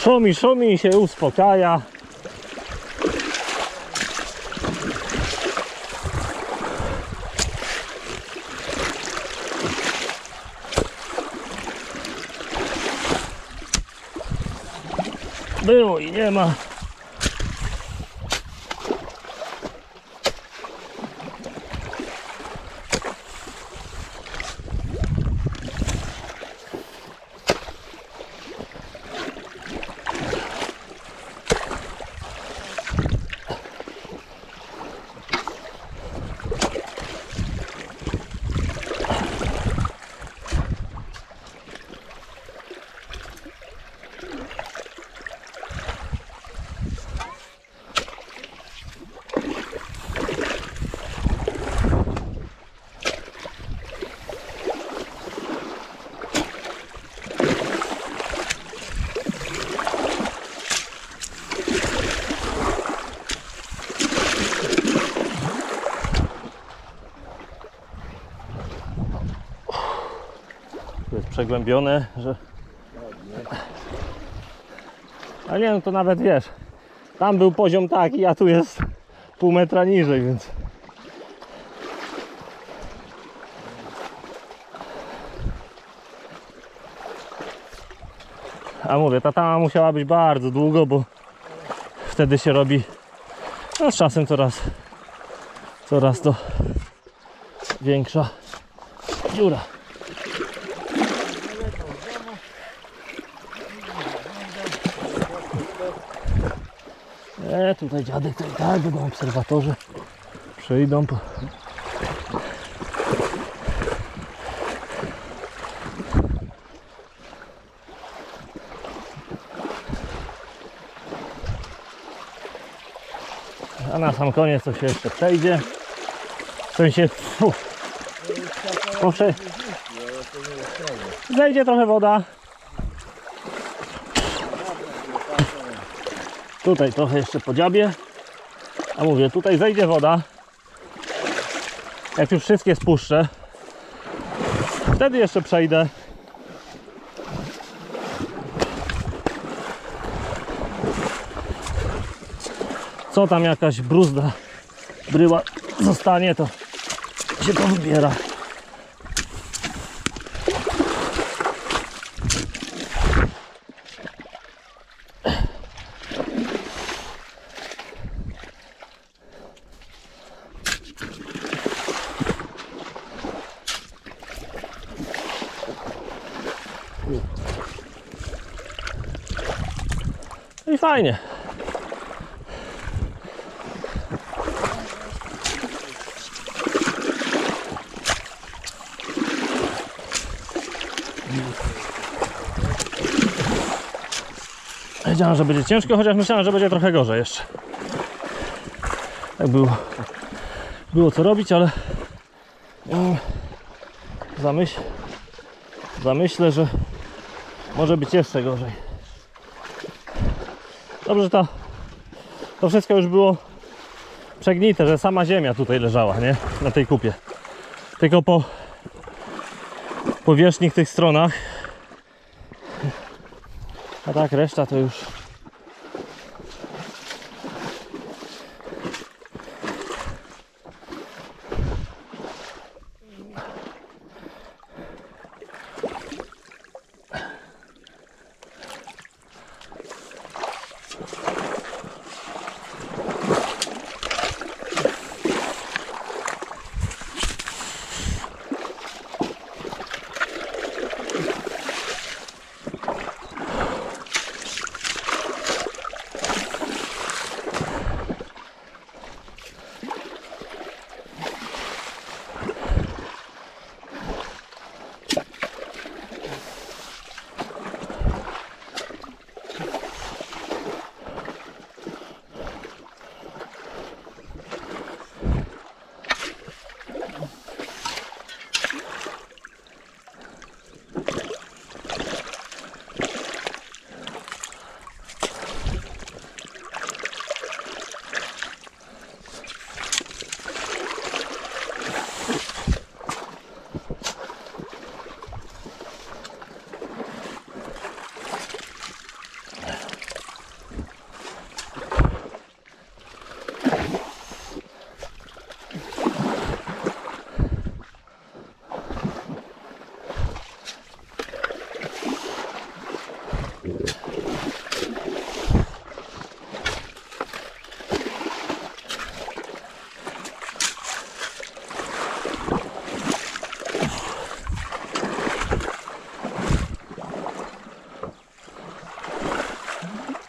Szumi, szumi i się uspokaja. Było i nie ma. Jest przegłębione, że... A nie, no to nawet wiesz, tam był poziom taki, a tu jest pół metra niżej, więc... A mówię, ta tama musiała być bardzo długo, bo wtedy się robi, no z czasem coraz, coraz to większa dziura. E, tutaj dziadek to i tak będą obserwatorzy, przyjdą po... A na sam koniec to się jeszcze przejdzie. W sensie... Muszę... Zejdzie trochę woda. Tutaj trochę jeszcze podziabię. A mówię, tutaj zejdzie woda. Jak już wszystkie spuszczę, wtedy jeszcze przejdę. Co tam jakaś bruzda, bryła zostanie, to się to wybiera. I fajnie. Wiedziałem, że będzie ciężko, chociaż myślałem, że będzie trochę gorzej jeszcze. Tak było, było co robić, ale um, zamyśl, zamyślę, że może być jeszcze gorzej. Dobrze, że to, to wszystko już było przegnite, że sama ziemia tutaj leżała, nie? Na tej kupie. Tylko po powierzchni tych stronach. A tak reszta to już...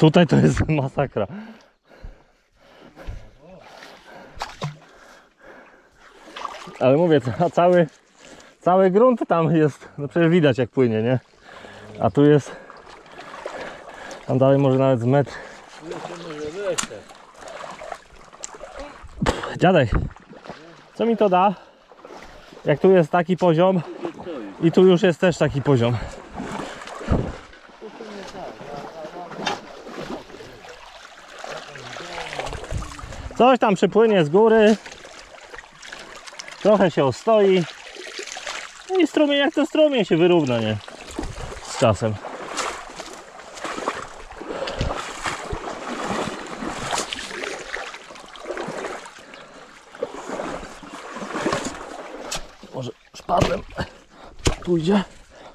Tutaj to jest masakra. Ale mówię, a cały, cały grunt tam jest, no przecież widać jak płynie, nie? A tu jest, tam dalej może nawet z metr. Dziadek, co mi to da? Jak tu jest taki poziom i tu już jest też taki poziom. Coś tam przypłynie z góry. Trochę się ostoi. No i strumień, jak to strumień się wyrówna, nie? Z czasem. Może szpadlem pójdzie.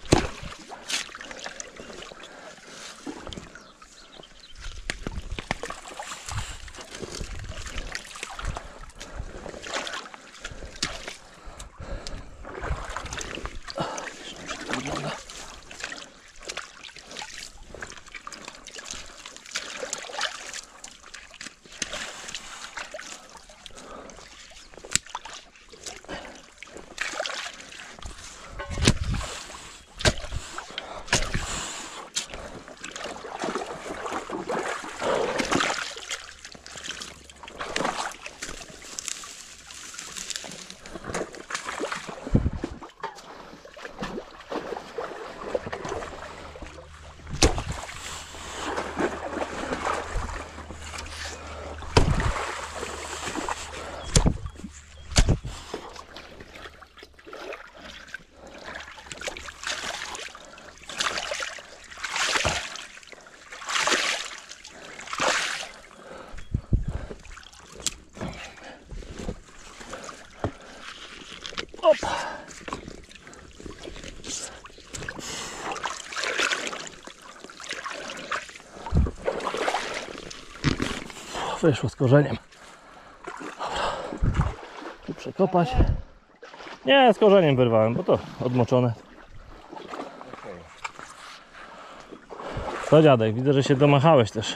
Wyszło z korzeniem. Dobra. Tu przekopać. Nie, z korzeniem wyrwałem, bo to odmoczone. To dziadek, widzę, że się domachałeś też.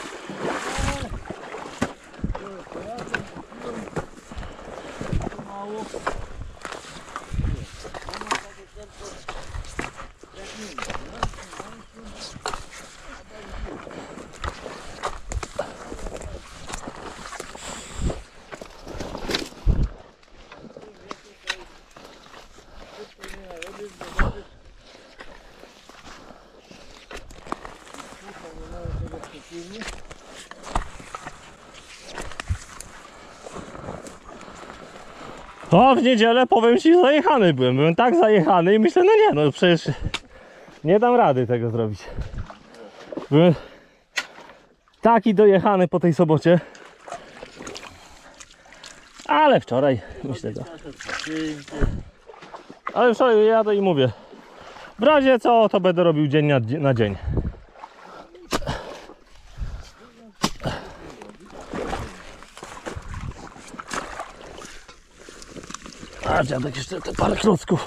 O, w niedzielę powiem ci, zajechany byłem. Byłem tak zajechany i myślę, no nie, no przecież nie dam rady tego zrobić. Byłem taki dojechany po tej sobocie. Ale wczoraj, myślę, że... Ale wczoraj jadę i mówię, w razie co, to będę robił dzień na, na dzień. A dziadek jeszcze te parę klocków.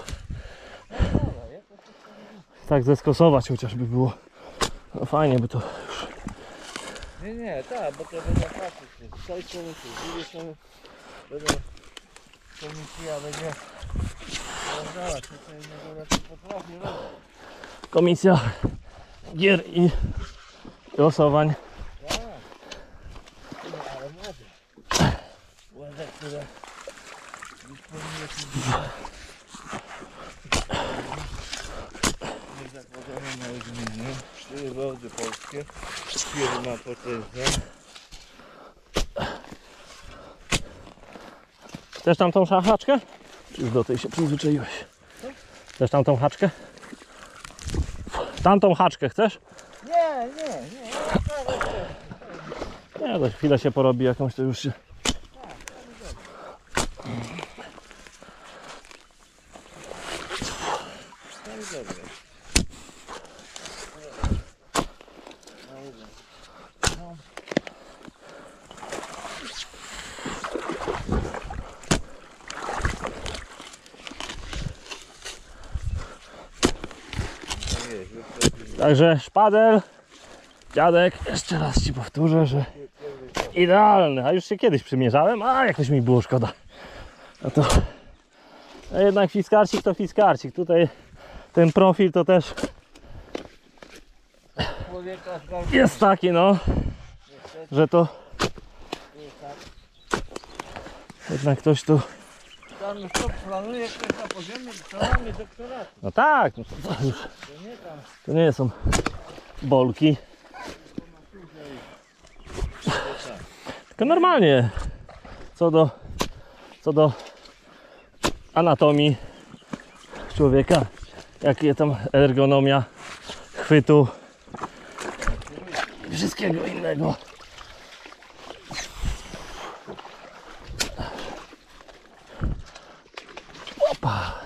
Tak zeskosować chociażby było. No fajnie by to już. Nie, nie, tak, bo to będą patrzeć. Z tej strony, z drugiej strony będą komisja będzie rozdawać, to co innego lepiej potrafi robić. Komisja gier i losowań. Tak. No, ale młody. Młode, które dysponuje się niezakładane na gminy. Cztery wody polskie. Firma potężna. Chcesz tam tą haczkę? Czy już do tej się przyzwyczaiłeś? Chcesz tam tą haczkę? Tamtą haczkę chcesz? Nie, nie, nie. Nie, to chwilę się porobi jakąś, to już się... Także szpadel Dziadek, jeszcze raz ci powtórzę, że idealny, a już się kiedyś przymierzałem, a jakoś mi było szkoda. A to a jednak fiskarcik to fiskarcik, tutaj ten profil to też jest taki, no, że to jednak ktoś tu... Tam już to planuje ktoś na poziomie doktorami doktoratu. No tak, no to, to już to nie są bolki. Tylko normalnie co do, co do anatomii człowieka, jakie tam ergonomia chwytu i wszystkiego innego. Opa.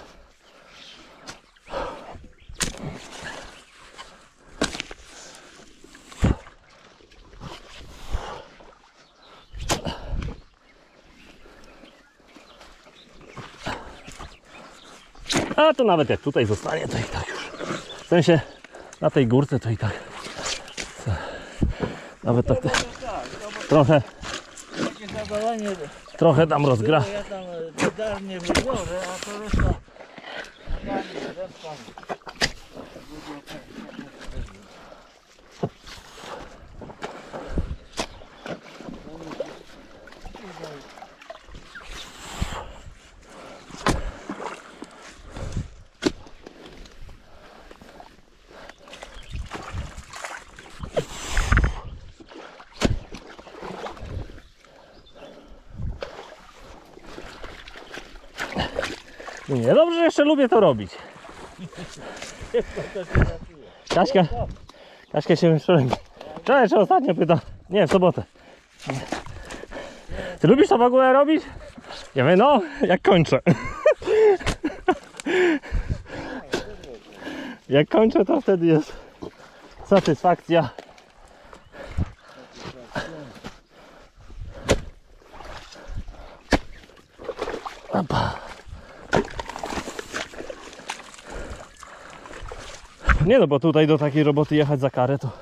A to nawet jak tutaj zostanie, to i tak już. W sensie na tej górce to i tak. Nawet tak te, trochę trochę tam rozgra. Ja tam darnie wybiorę, a to reszta nogami, rękami. Nie, dobrze, że jeszcze lubię to robić. Kaśka, Kaśka się wczoraj, wczoraj czy ostatnio pyta, nie, w sobotę. Ty lubisz to w ogóle robić? Ja mówię, no, jak kończę. Jak kończę, to wtedy jest satysfakcja. Opa. Nie no, bo tutaj do takiej roboty jechać za karę to...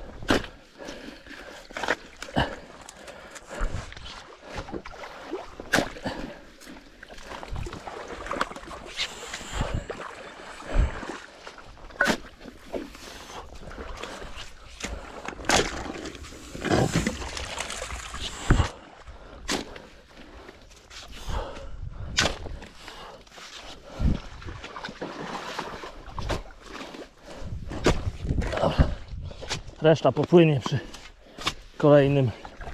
Reszta popłynie przy kolejnym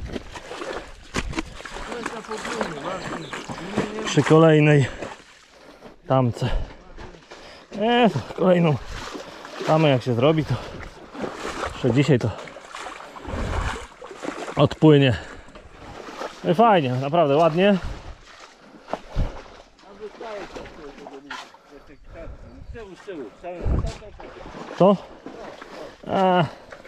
przy kolejnej tamce. Nie, to kolejną tamę jak się zrobi, to jeszcze dzisiaj to odpłynie. No i fajnie, naprawdę ładnie. To? A.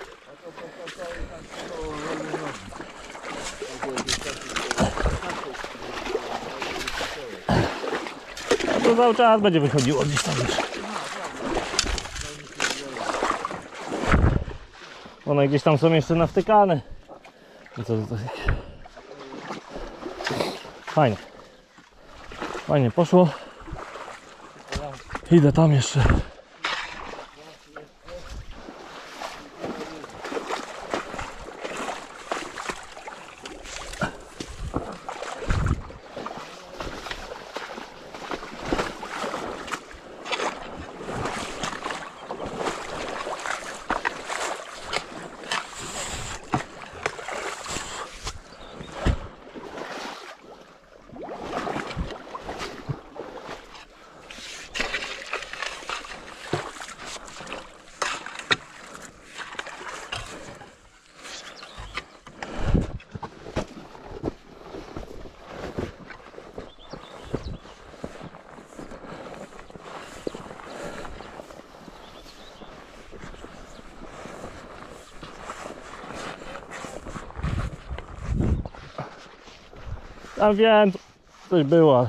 To cały czas będzie wychodziło gdzieś tam już. One gdzieś tam są jeszcze nawtykane. I co to takie? Fajnie. Fajnie poszło. Idę tam jeszcze. Tam wiem, coś było.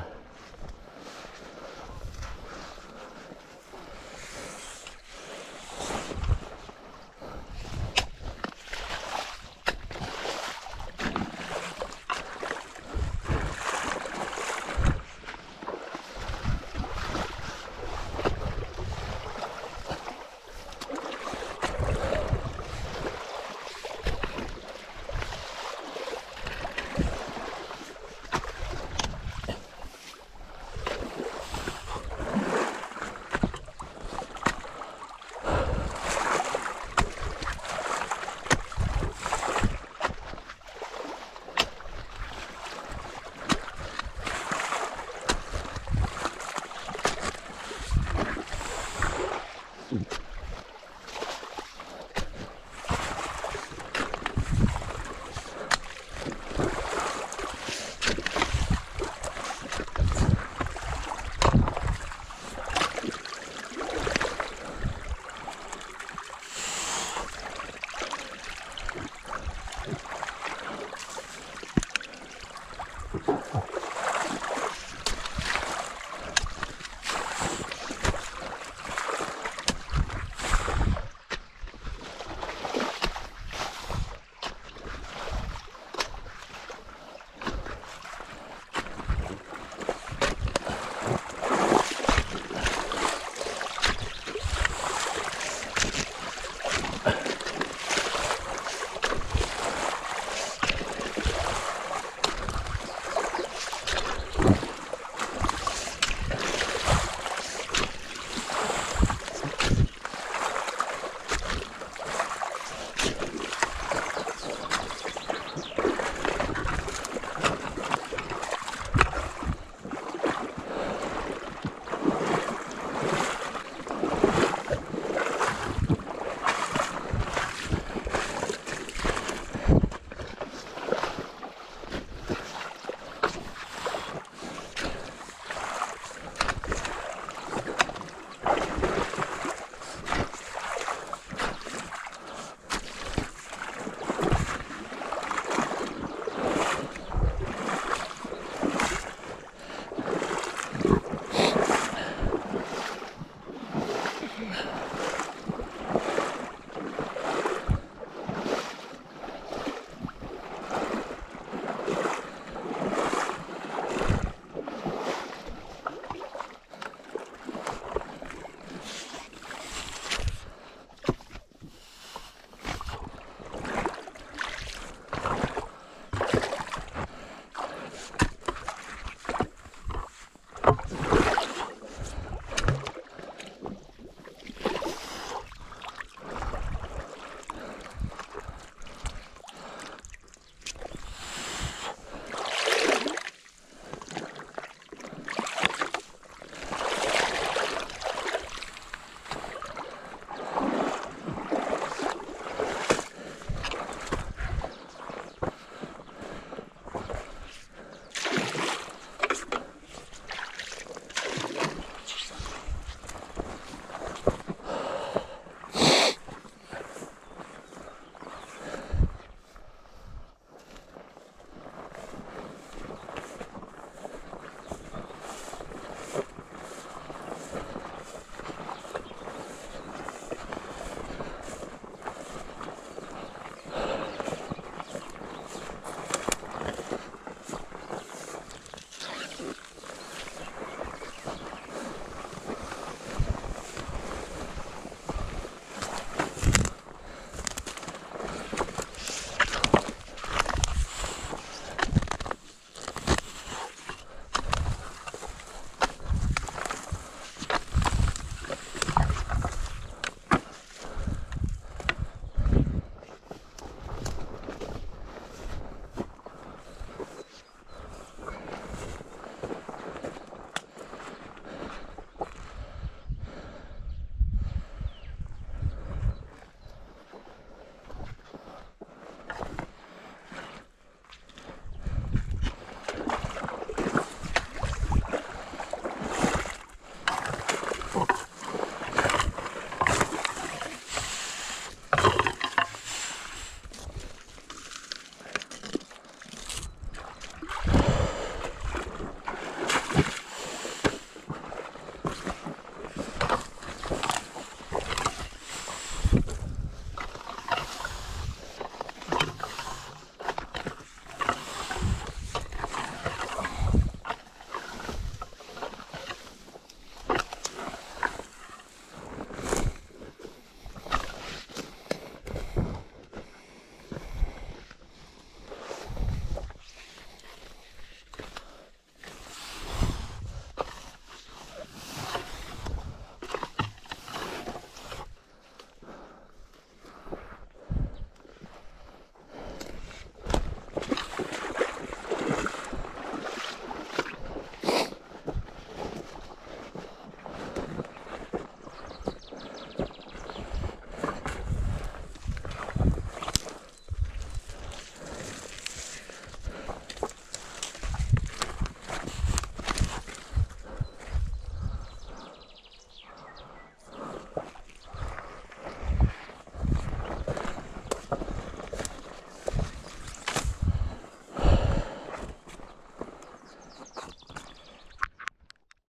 kurde.